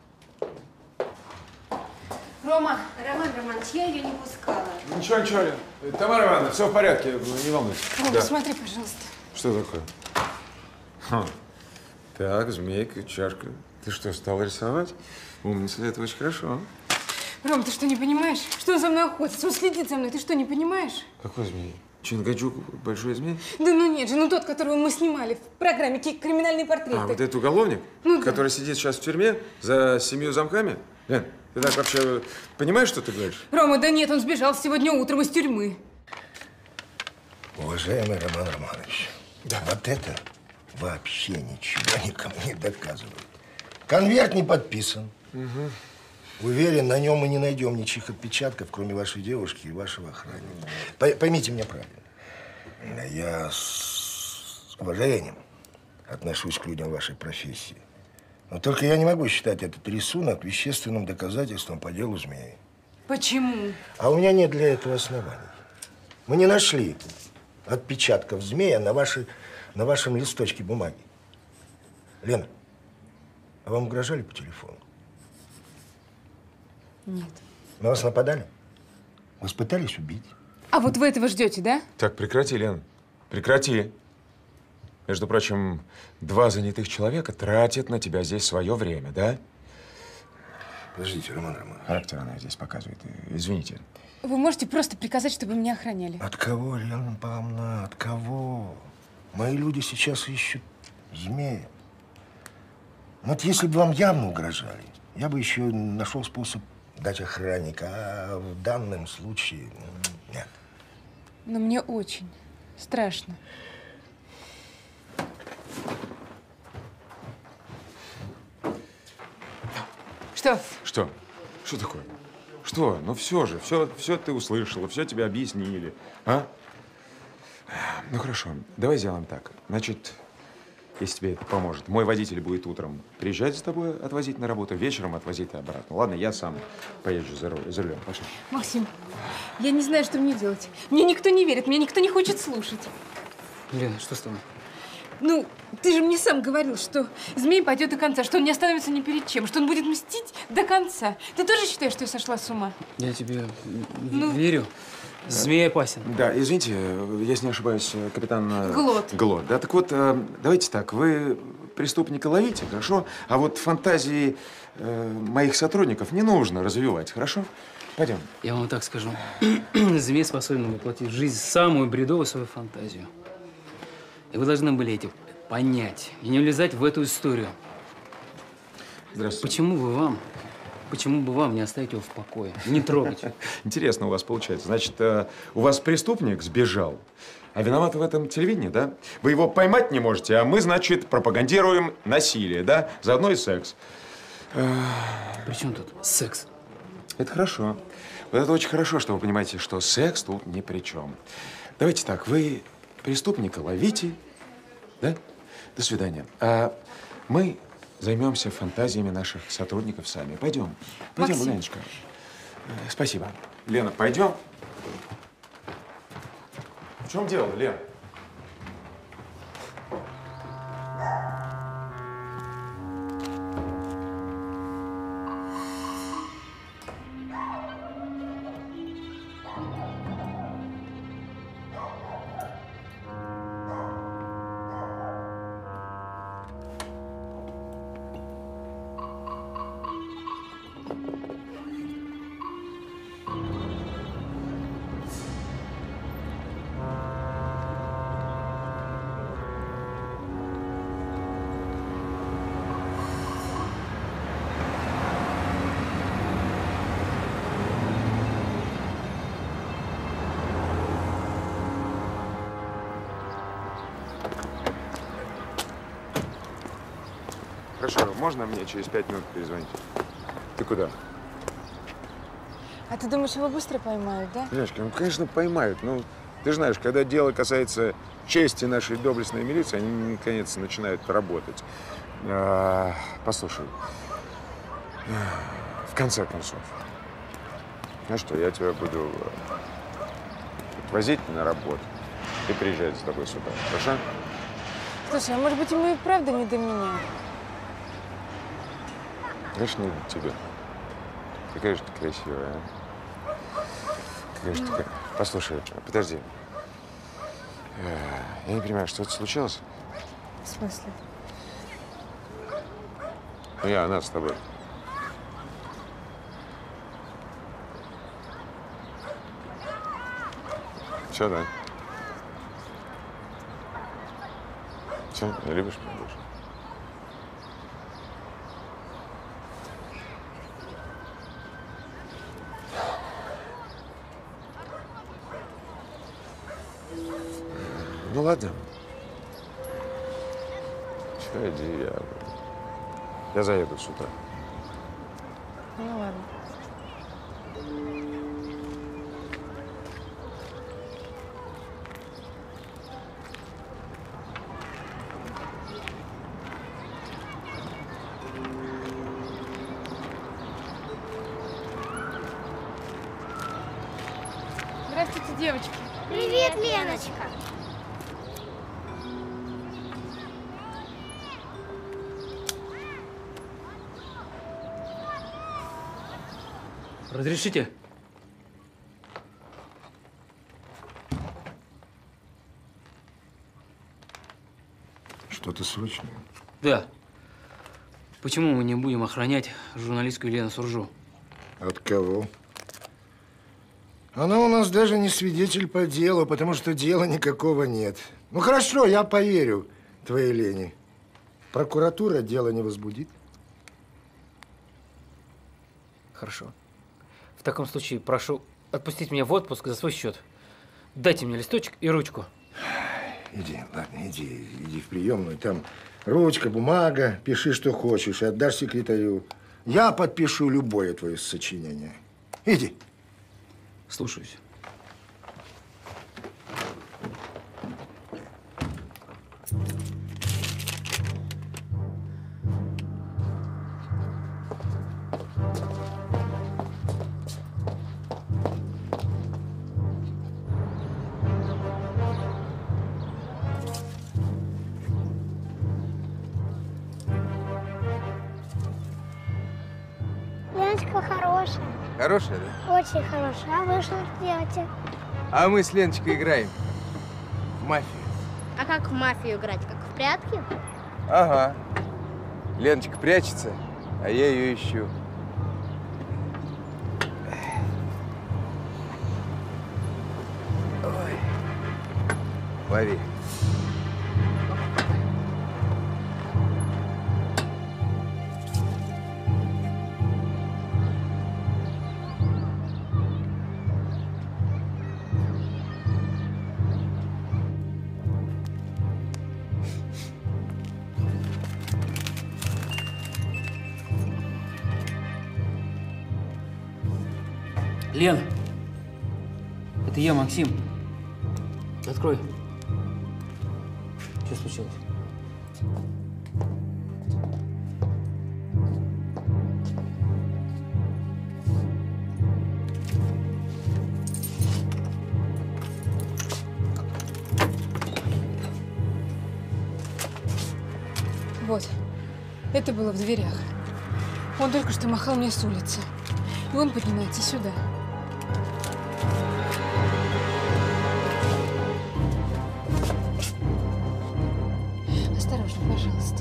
Рома, Роман Романович, я ее не пускала. Ничего, ничего, Лен. Тамара Ивановна, все в порядке, не волнуйтесь. Рома, Да. смотри, пожалуйста. Что такое? Так, змейка, чашка. Ты что, стала рисовать? Умница, это очень хорошо. Ром, ты что, не понимаешь? Что он за мной охотится? Он следит за мной. Ты что, не понимаешь? Какой змей? Чингачук, большой змей? Да ну нет же, ну тот, которого мы снимали в программе «Криминальные портреты». А, вот этот уголовник, Ну да. который сидит сейчас в тюрьме за 7 замками? Лен, ты так вообще понимаешь, что ты говоришь? Рома, да нет, он сбежал сегодня утром из тюрьмы. Уважаемый Роман Романович, да. Вот это вообще ничего никому не доказывает. Конверт не подписан. Угу. Уверен, на нем мы не найдем ничьих отпечатков, кроме вашей девушки и вашего охранника. Поймите меня правильно. Я с уважением отношусь к людям вашей профессии. Но только я не могу считать этот рисунок вещественным доказательством по делу змеи. Почему? А у меня нет для этого оснований. Мы не нашли отпечатков змея на вашем листочке бумаги. Лена, а вам угрожали по телефону? Нет. На вас нападали? Вас пытались убить? А вот вы этого ждете, да? Так, прекрати, Лен, прекрати. Между прочим, 2 занятых человека тратят на тебя здесь свое время, да? Подождите, Роман Романович. Характер она здесь показывает. Извините. Вы можете просто приказать, чтобы меня охраняли. От кого, Лена Павловна, от кого? Мои люди сейчас ищут змея. Вот если бы вам явно угрожали, я бы еще нашел способ дать охранника, а в данном случае нет. Но мне очень страшно. Что? Что? Что такое? Что? Ну все же, все ты услышала, все тебе объяснили, а? Ну хорошо, давай сделаем так. Значит, если тебе это поможет, мой водитель будет утром приезжать с тобой, отвозить на работу, вечером отвозить обратно. Ладно, я сам поезжу за рулем. Пошли. Максим, я не знаю, что мне делать. Мне никто не верит, мне никто не хочет слушать. Лена, что с тобой? Ну, ты же мне сам говорил, что змей пойдет до конца, что он не остановится ни перед чем, что он будет мстить до конца. Ты тоже считаешь, что я сошла с ума? Я тебе Ну. верю. Змей опасен. Да, извините, если не ошибаюсь, капитан… Глот. Глот, да. Так вот, давайте так, вы преступника ловите, хорошо? А вот фантазии моих сотрудников не нужно развивать, хорошо? Пойдем. Я вам так скажу. Змей способен воплотить в жизнь самую бредовую свою фантазию. И вы должны были эти понять и не влезать в эту историю. Здравствуйте. Почему бы вам не оставить его в покое? Не трогать. Интересно у вас получается. Значит, у вас преступник сбежал, а виноват в этом телевидение, да? Вы его поймать не можете, а мы, значит, пропагандируем насилие, да? Заодно и секс. При чем тут секс? Это хорошо. Вот это очень хорошо, что вы понимаете, что секс тут ни при чем. Давайте так, вы преступника ловите, да? До свидания. А мы займемся фантазиями наших сотрудников сами. Пойдем. Пойдем, Леночка. Спасибо. Лена, пойдем. В чем дело, Лена? Хорошо, можно мне через 5 минут перезвонить? Ты куда? А ты думаешь, его быстро поймают, да? Леночка, ну, конечно, поймают. Ну, ты же знаешь, когда дело касается чести нашей доблестной милиции, они, наконец, начинают работать. Послушай, в конце концов, ну что, я тебя буду возить на работу и приезжать с тобой сюда, хорошо? Слушай, а может быть, ему и правда не до меня? Конечно, не до тебя. Какая же ты красивая, а? Какая же ты красивая. Послушай, подожди. Я не понимаю, что-то случилось? В смысле? Ну, она с тобой. Все, да? Все, не любишь меня больше? Ну ладно. Все, иди, я заеду с утра. Ну ладно. Здравствуйте, девочки. Привет, Леночка. Разрешите? Что-то срочное? Да. Почему мы не будем охранять журналистку Елену Суржу? От кого? Она у нас даже не свидетель по делу, потому что дела никакого нет. Ну хорошо, я поверю твоей Лене. Прокуратура дело не возбудит? Хорошо. В таком случае прошу отпустить меня в отпуск за свой счет. Дайте мне листочек и ручку. Иди, ладно, иди в приемную. Там ручка, бумага, пиши, что хочешь, и отдашь секретарю. Я подпишу любое твое сочинение. Иди. Слушаюсь. Леночка хорошая. Хорошая, да? Очень хорошая. А вы что делаете? А мы с Леночкой играем в мафию. А как в мафию играть? Как в прятки? Ага. Леночка прячется, а я ее ищу. Ой. Лови. Лен, это я, Максим. Открой. Что случилось? Вот. Это было в дверях. Он только что махал мне с улицы. И он поднимается сюда. Осторожно, пожалуйста.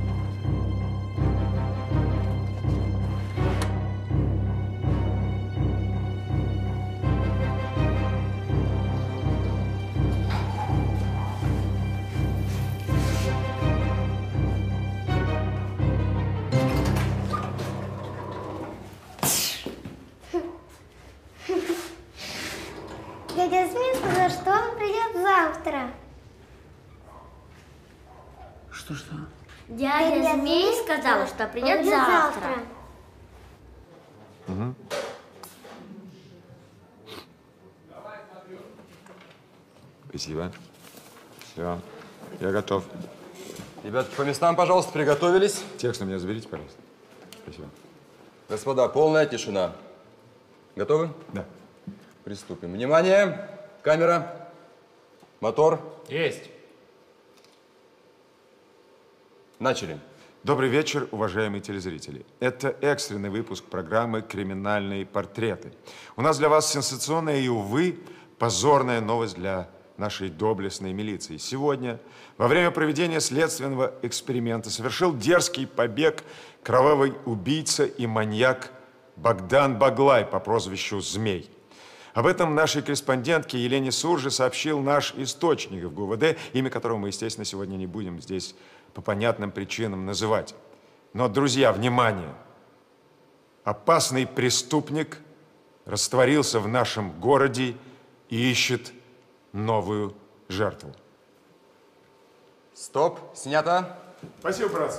Дядя Змей сказал, что он придет завтра. Что? Дядя Змей сказал, что придет завтра. Угу. Спасибо. Все, я готов. Ребята, по местам, пожалуйста, приготовились. Текст у меня заберите, пожалуйста. Спасибо. Господа, полная тишина. Готовы? Да. Приступим. Внимание! Камера. Мотор. Есть. Начали. Добрый вечер, уважаемые телезрители. Это экстренный выпуск программы «Криминальные портреты». У нас для вас сенсационная и, увы, позорная новость для нашей доблестной милиции. Сегодня, во время проведения следственного эксперимента, совершил дерзкий побег кровавый убийца и маньяк Богдан Баглай по прозвищу «Змей». Об этом нашей корреспондентке Елене Сурже сообщил наш источник в ГУВД, имя которого мы, естественно, сегодня не будем здесь по понятным причинам называть. Но, друзья, внимание! Опасный преступник растворился в нашем городе и ищет новую жертву. Стоп, снято. Спасибо, братцы.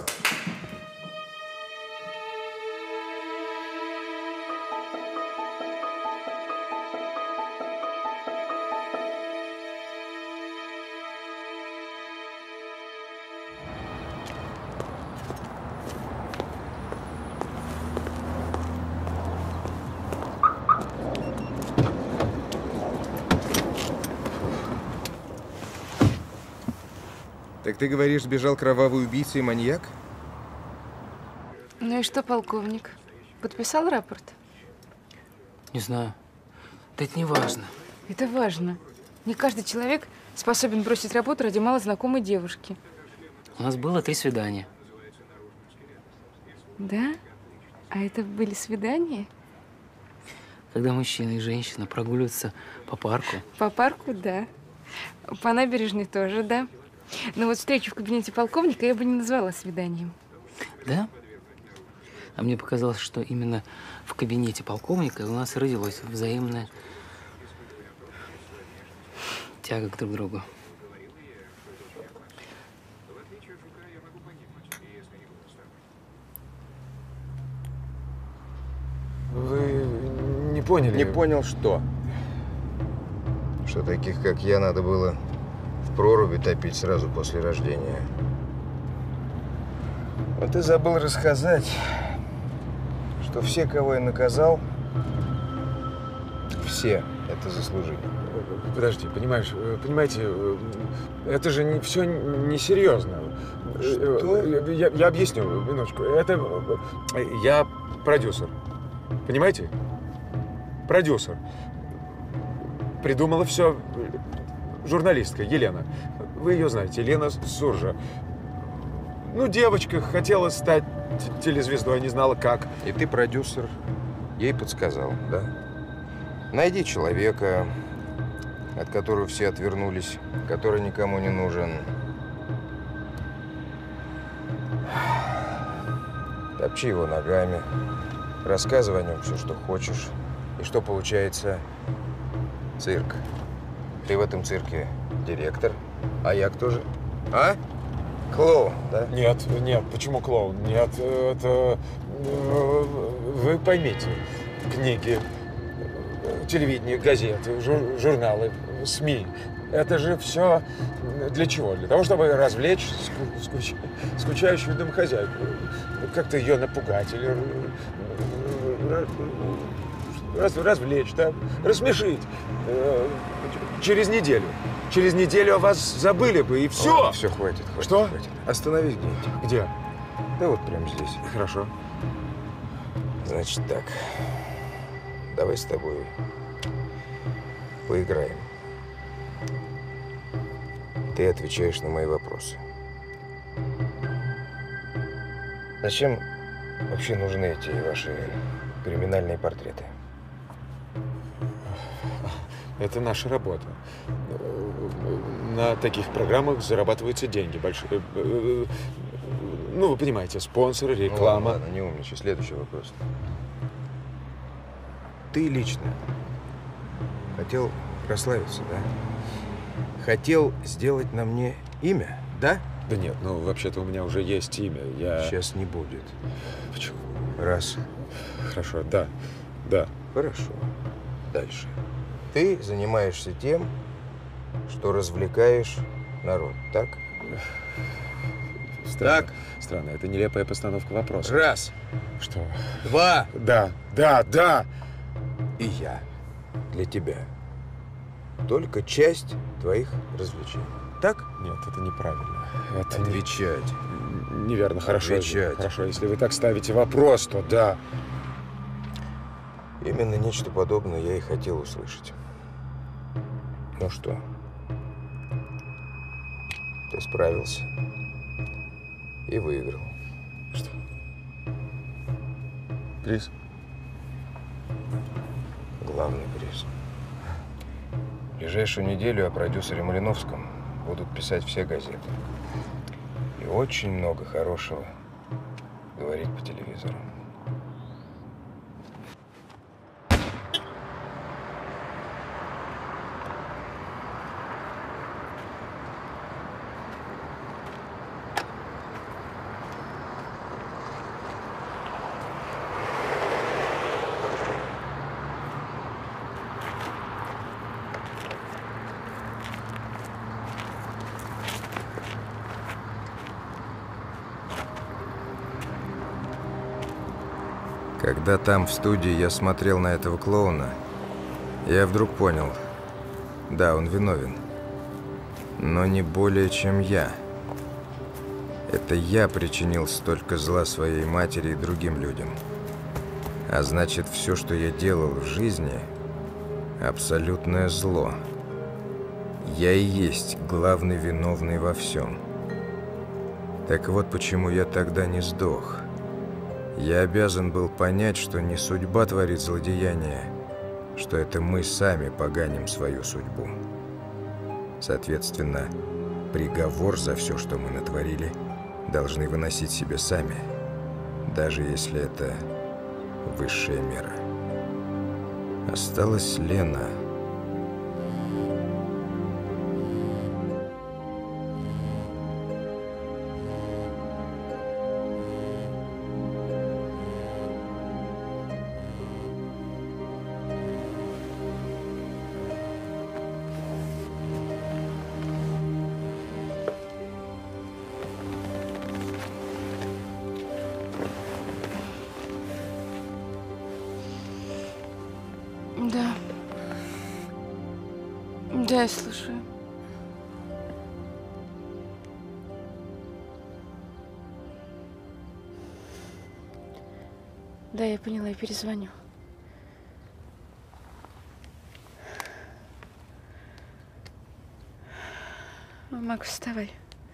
Так ты говоришь, сбежал кровавый убийца и маньяк? Ну и что, полковник? Подписал рапорт? Не знаю. Да это не важно. Это важно. Не каждый человек способен бросить работу ради малознакомой девушки. У нас было 3 свидания. Да? А это были свидания? Когда мужчина и женщина прогуливаются по парку. По парку, да. По набережной тоже, да. Но вот встречу в кабинете полковника я бы не назвала свиданием. Да? А мне показалось, что именно в кабинете полковника у нас родилась взаимная тяга к друг другу. Вы не поняли? Не понял, что? Что таких, как я, надо было в проруби топить сразу после рождения. Но ты забыл рассказать, что все, кого я наказал, все это заслужили. Подожди, понимаете, это же все несерьезно. Что? Я объясню, минуточку. Это я продюсер. Понимаете? Продюсер. придумала все журналистка Елена. Вы ее знаете, Елена Суржа. Ну, девочка хотела стать телезвездой, не знала как. И ты, продюсер, ей подсказал, да? Найди человека, от которого все отвернулись, который никому не нужен. Топчи его ногами, рассказывай о нем все, что хочешь. И что получается? Цирк. Ты в этом цирке директор, а я кто же? А? Клоун, да? Нет, нет, почему клоун? Нет, это... Вы поймите, книги, телевидение, газеты, журналы, СМИ. Это же все для чего? Для того, чтобы развлечь скучающую домохозяйку. Как-то ее напугать или развлечь, да? Рассмешить. Через неделю. Через неделю о вас забыли бы, и все. Все, хватит, хватит. Что? Хватит. Остановись где-нибудь. Где? Да вот прямо здесь. Хорошо. Значит так. Давай с тобой поиграем. Ты отвечаешь на мои вопросы. Зачем вообще нужны эти ваши криминальные портреты? Это наша работа. На таких программах зарабатываются деньги большие. Ну, вы понимаете, спонсоры, реклама. Ну, ладно, не умничай. Следующий вопрос. Ты лично хотел прославиться, да? Хотел сделать на мне имя, да? Да нет, ну, вообще-то у меня уже есть имя. Я... Сейчас не будет. Почему? Раз. Хорошо, да. Да. Хорошо. Дальше. Ты занимаешься тем, что развлекаешь народ, так? Странно. Так. Странно, это нелепая постановка вопроса. Раз. Что? Два. Да, да, да. И я для тебя только часть твоих развлечений. Так? Нет, это неправильно. Это Отвечать. Неверно. Хорошо. Отвечать. Хорошо, если вы так ставите вопрос, то да. Именно нечто подобное я и хотел услышать. Ну что? Ты справился. И выиграл. Что? Приз? Главный приз. В ближайшую неделю о продюсере Малиновском будут писать все газеты. И очень много хорошего говорить по телевизору. Когда там, в студии, я смотрел на этого клоуна, я вдруг понял, да, он виновен, но не более, чем я. Это я причинил столько зла своей матери и другим людям. А значит, все, что я делал в жизни, абсолютное зло. Я и есть главный виновный во всем. Так вот, почему я тогда не сдох. Я обязан был понять, что не судьба творит злодеяния, что это мы сами поганим свою судьбу. Соответственно, приговор за все, что мы натворили, должны выносить себе сами, даже если это высшая мера. Осталась Лена. Да. Да, я слушаю. Да, я поняла, я перезвоню. Макс, вставай.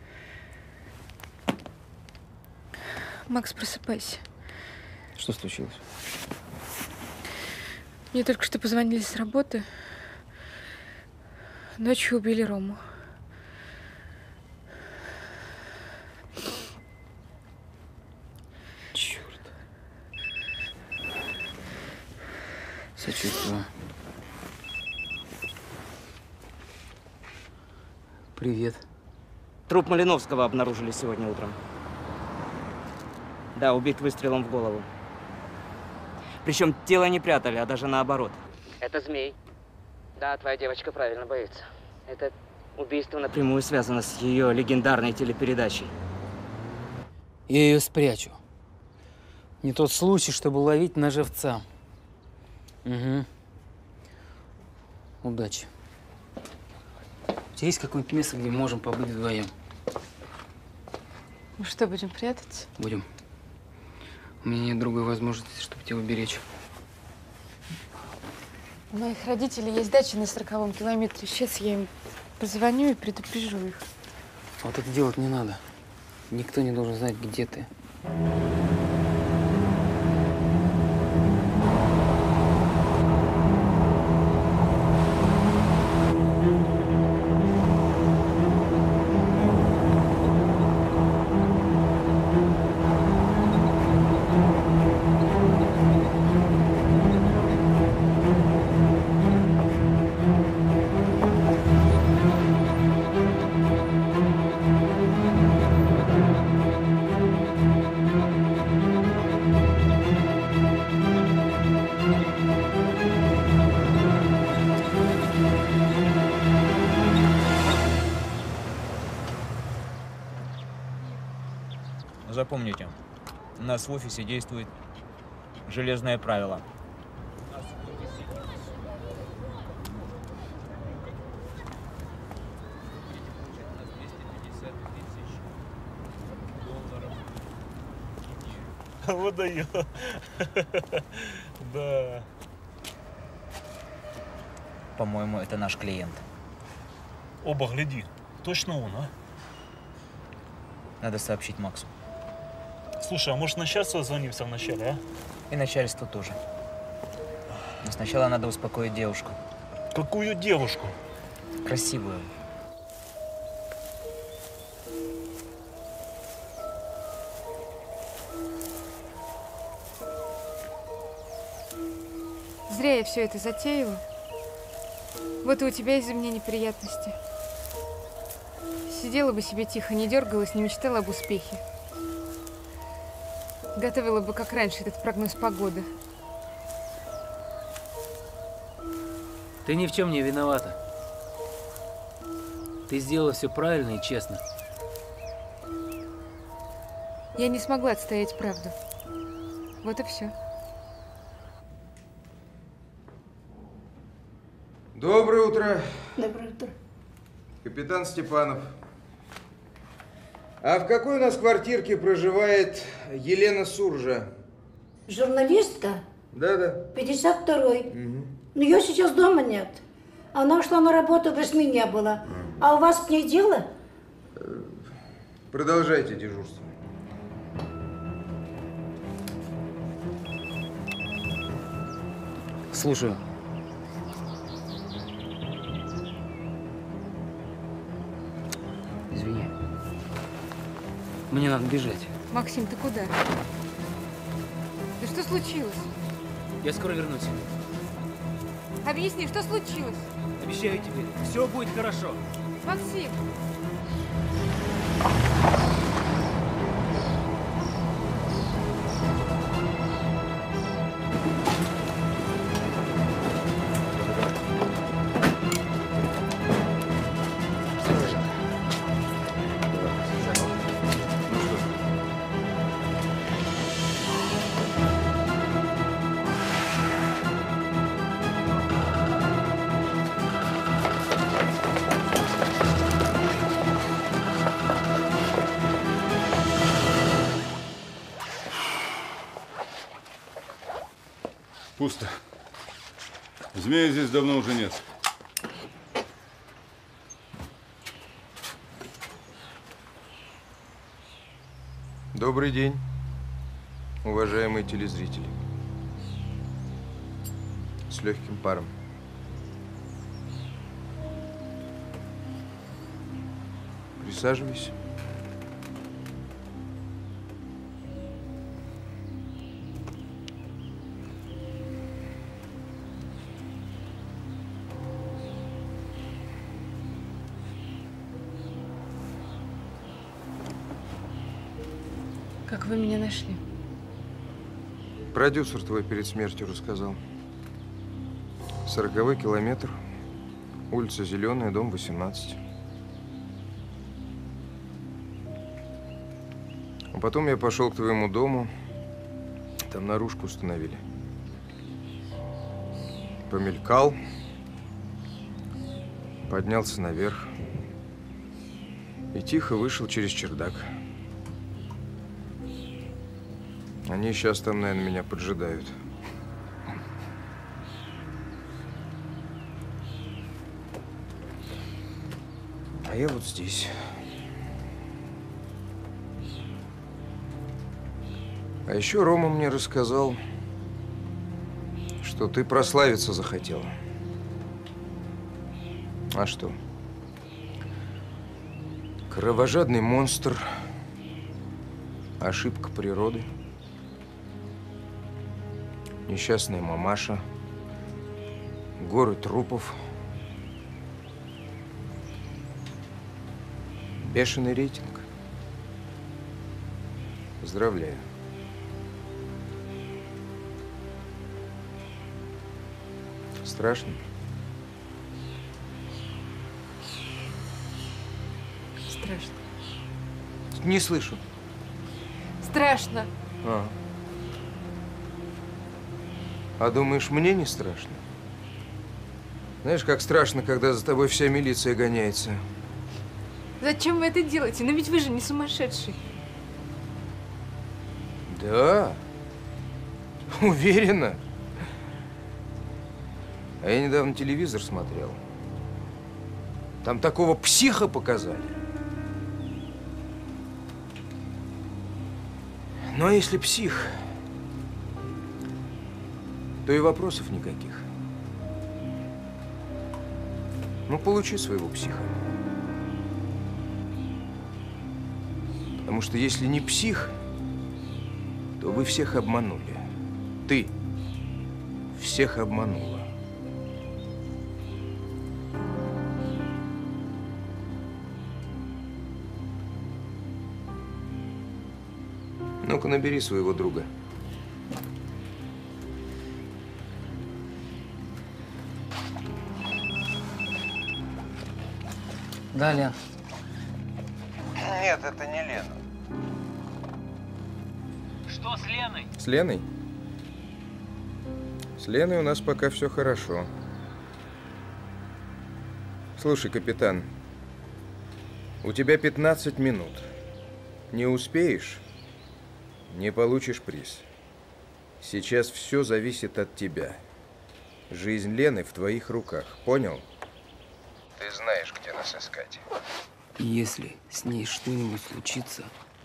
Макс, просыпайся. Что случилось? Мне только что позвонили с работы. Ночью убили Рому. Черт. Сочувствую. Привет. Труп Малиновского обнаружили сегодня утром. Да, убит выстрелом в голову. Причем тело не прятали, а даже наоборот. Это змей. Да, твоя девочка правильно боится. Это убийство напрямую связано с ее легендарной телепередачей. Я ее спрячу. Не тот случай, чтобы ловить на живца. Угу. Удачи. У тебя есть какое-нибудь место, где мы можем побыть вдвоем? Мы что, будем прятаться? Будем. У меня нет другой возможности, чтобы тебя уберечь. У моих родителей есть дача на 40-м километре. Сейчас я им позвоню и предупрежу их. Вот это делать не надо. Никто не должен знать, где ты. Запомните, у нас в офисе действует железное правило. Вот дает. Да. По-моему, это наш клиент. Оба, гляди. Точно он, а? Надо сообщить Максу. Слушай, а может начальство звонимся вначале, а? И начальство тоже. Но сначала надо успокоить девушку. Какую девушку? Красивую. Зря я все это затеяла. Вот и у тебя из-за меня неприятности. Сидела бы себе тихо, не дергалась, не мечтала об успехе. Готовила бы, как раньше, этот прогноз погоды. Ты ни в чем не виновата. Ты сделала все правильно и честно. Я не смогла отстоять правду. Вот и все. Доброе утро. Доброе утро. Капитан Степанов. А в какой у нас квартирке проживает Елена Суржа? Журналистка? Да-да. 52-й. Угу. Но ее сейчас дома нет. Она ушла на работу, без меня была. А у вас к ней дело? Продолжайте дежурство. Слушаю. Извини. Мне надо бежать. Максим, ты куда? Да что случилось? Я скоро вернусь. Объясни, что случилось? Обещаю тебе, все будет хорошо. Максим! Пусто. Змея здесь давно уже нет. Добрый день, уважаемые телезрители. С легким паром. Присаживайся. Как вы меня нашли? Продюсер твой перед смертью рассказал. 40-й километр, улица Зеленая, дом 18. А потом я пошел к твоему дому, там наружку установили. Помелькал, поднялся наверх и тихо вышел через чердак. Они сейчас там, наверное, меня поджидают. А я вот здесь. А еще Рома мне рассказал, что ты прославиться захотела. А что? Кровожадный монстр, ошибка природы, несчастная мамаша, горы трупов, бешеный рейтинг. Поздравляю. Страшно? Страшно. Не слышу. Страшно. А думаешь, мне не страшно? Знаешь, как страшно, когда за тобой вся милиция гоняется. Зачем вы это делаете? Но ведь вы же не сумасшедший. Да, уверена. А я недавно телевизор смотрел. Там такого психа показали. Ну, а если псих, то и вопросов никаких. Ну, получи своего психа. Потому что если не псих, то вы всех обманули. Ты всех обманула. Ну-ка, набери своего друга. Да, Лен. Нет, это не Лена. Что с Леной? С Леной? С Леной у нас пока все хорошо. Слушай, капитан, у тебя 15 минут. Не успеешь, не получишь приз. Сейчас все зависит от тебя. Жизнь Лены в твоих руках. Понял? Ты знаешь, где нас искать. Если с ней что-нибудь случится,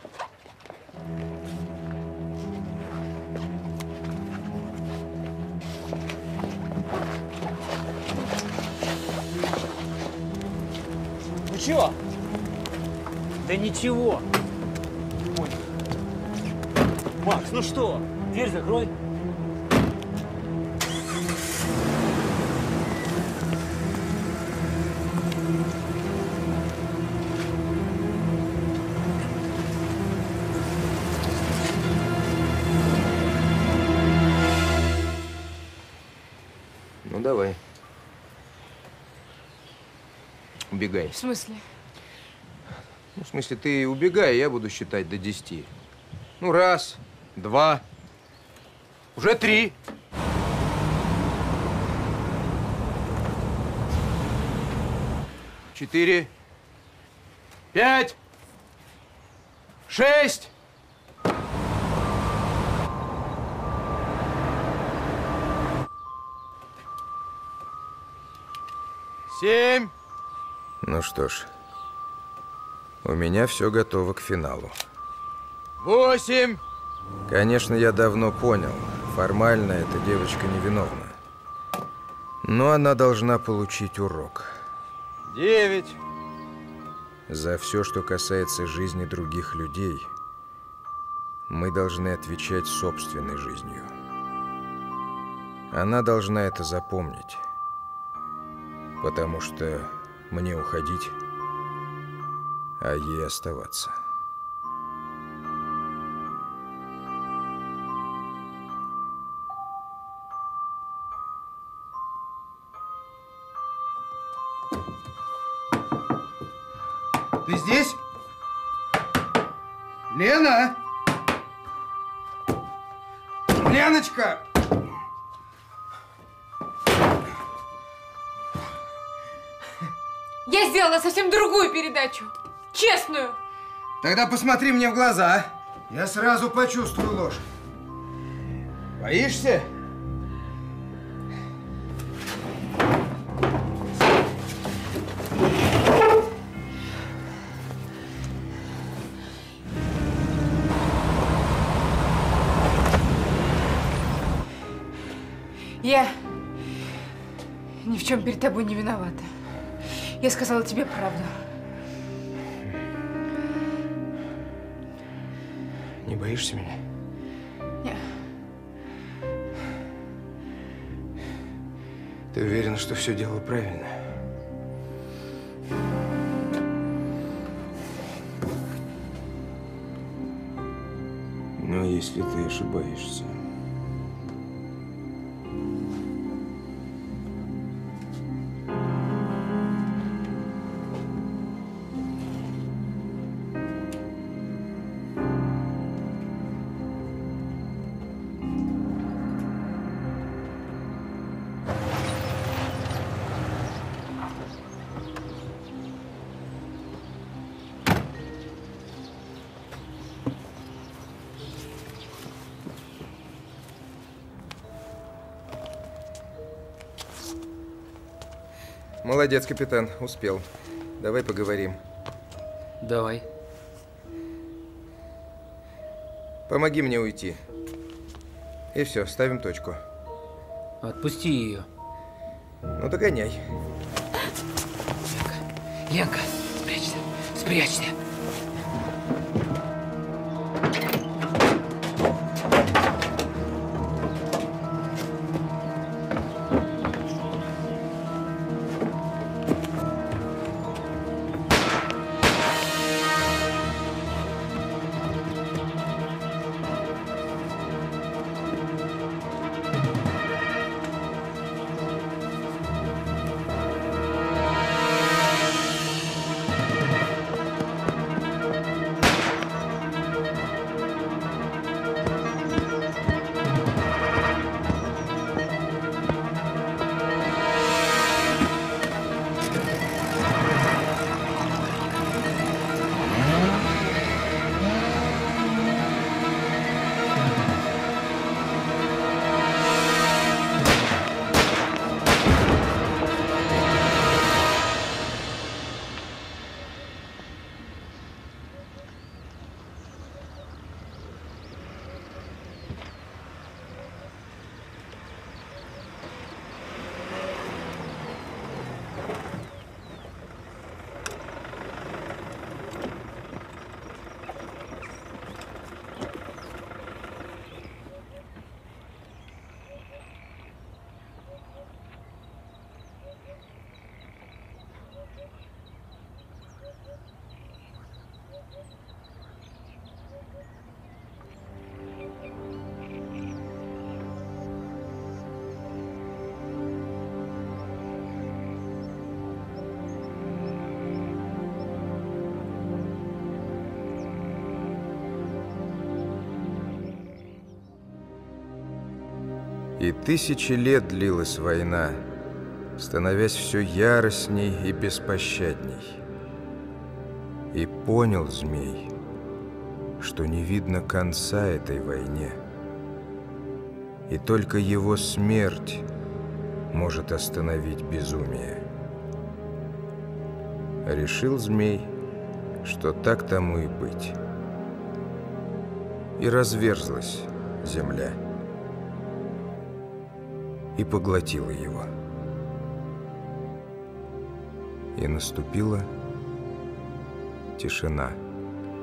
Ну чё? Да ничего. Ой. Макс, ну что? Дверь закрой. Ну, давай. Убегай. В смысле? Ну, в смысле, ты убегай, я буду считать до 10. Ну, 1, 2, уже 3. 4, 5, 6. Семь. Ну что ж, у меня все готово к финалу. 8. Конечно, я давно понял, формально эта девочка невиновна. Но она должна получить урок. 9. За все, что касается жизни других людей, мы должны отвечать собственной жизнью. Она должна это запомнить, потому что мне уходить, а ей оставаться. Ты здесь? Лена? Леночка! Я сделала совсем другую передачу. Честную. Тогда посмотри мне в глаза. Я сразу почувствую ложь. Боишься? Я ни в чем перед тобой не виновата. Я сказала тебе правду. Не боишься меня? Нет. Ты уверена, что все делала правильно? Но если ты ошибаешься, Молодец, капитан, успел. Давай поговорим. Давай. Помоги мне уйти. И все, ставим точку. Отпусти ее. Ну, догоняй. Ленка, спрячься, спрячься. И 1000 лет длилась война, становясь все яростней и беспощадней. И понял змей, что не видно конца этой войне, и только его смерть может остановить безумие. Решил змей, что так тому и быть. И разверзлась земля. И поглотила его. И наступила тишина.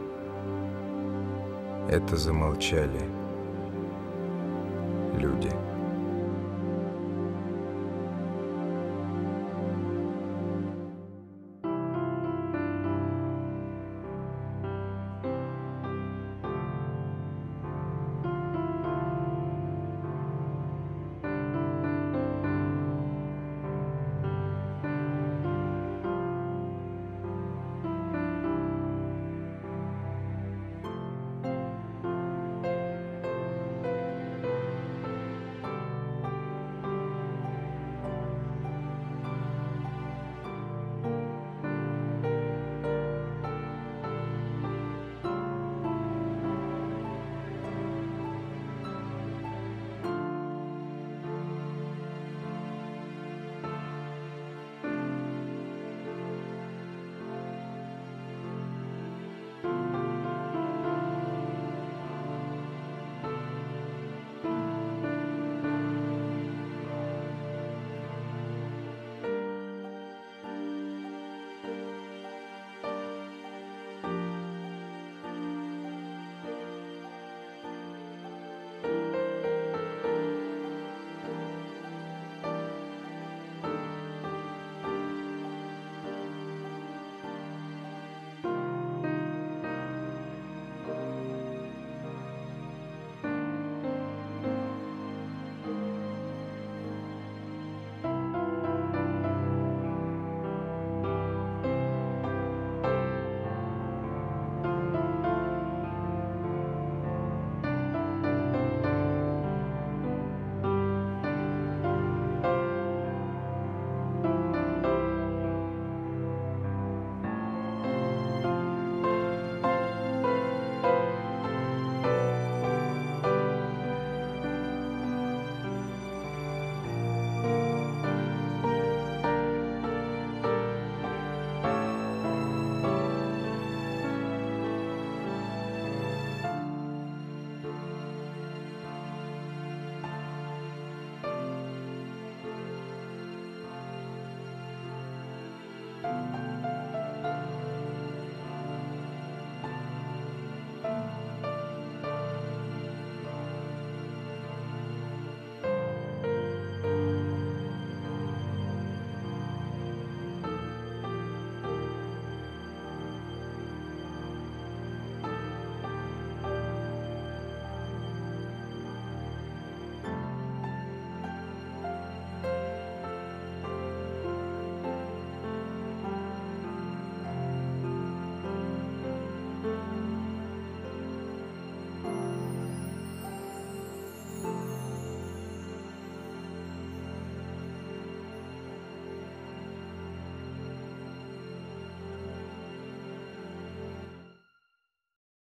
Это замолчали люди.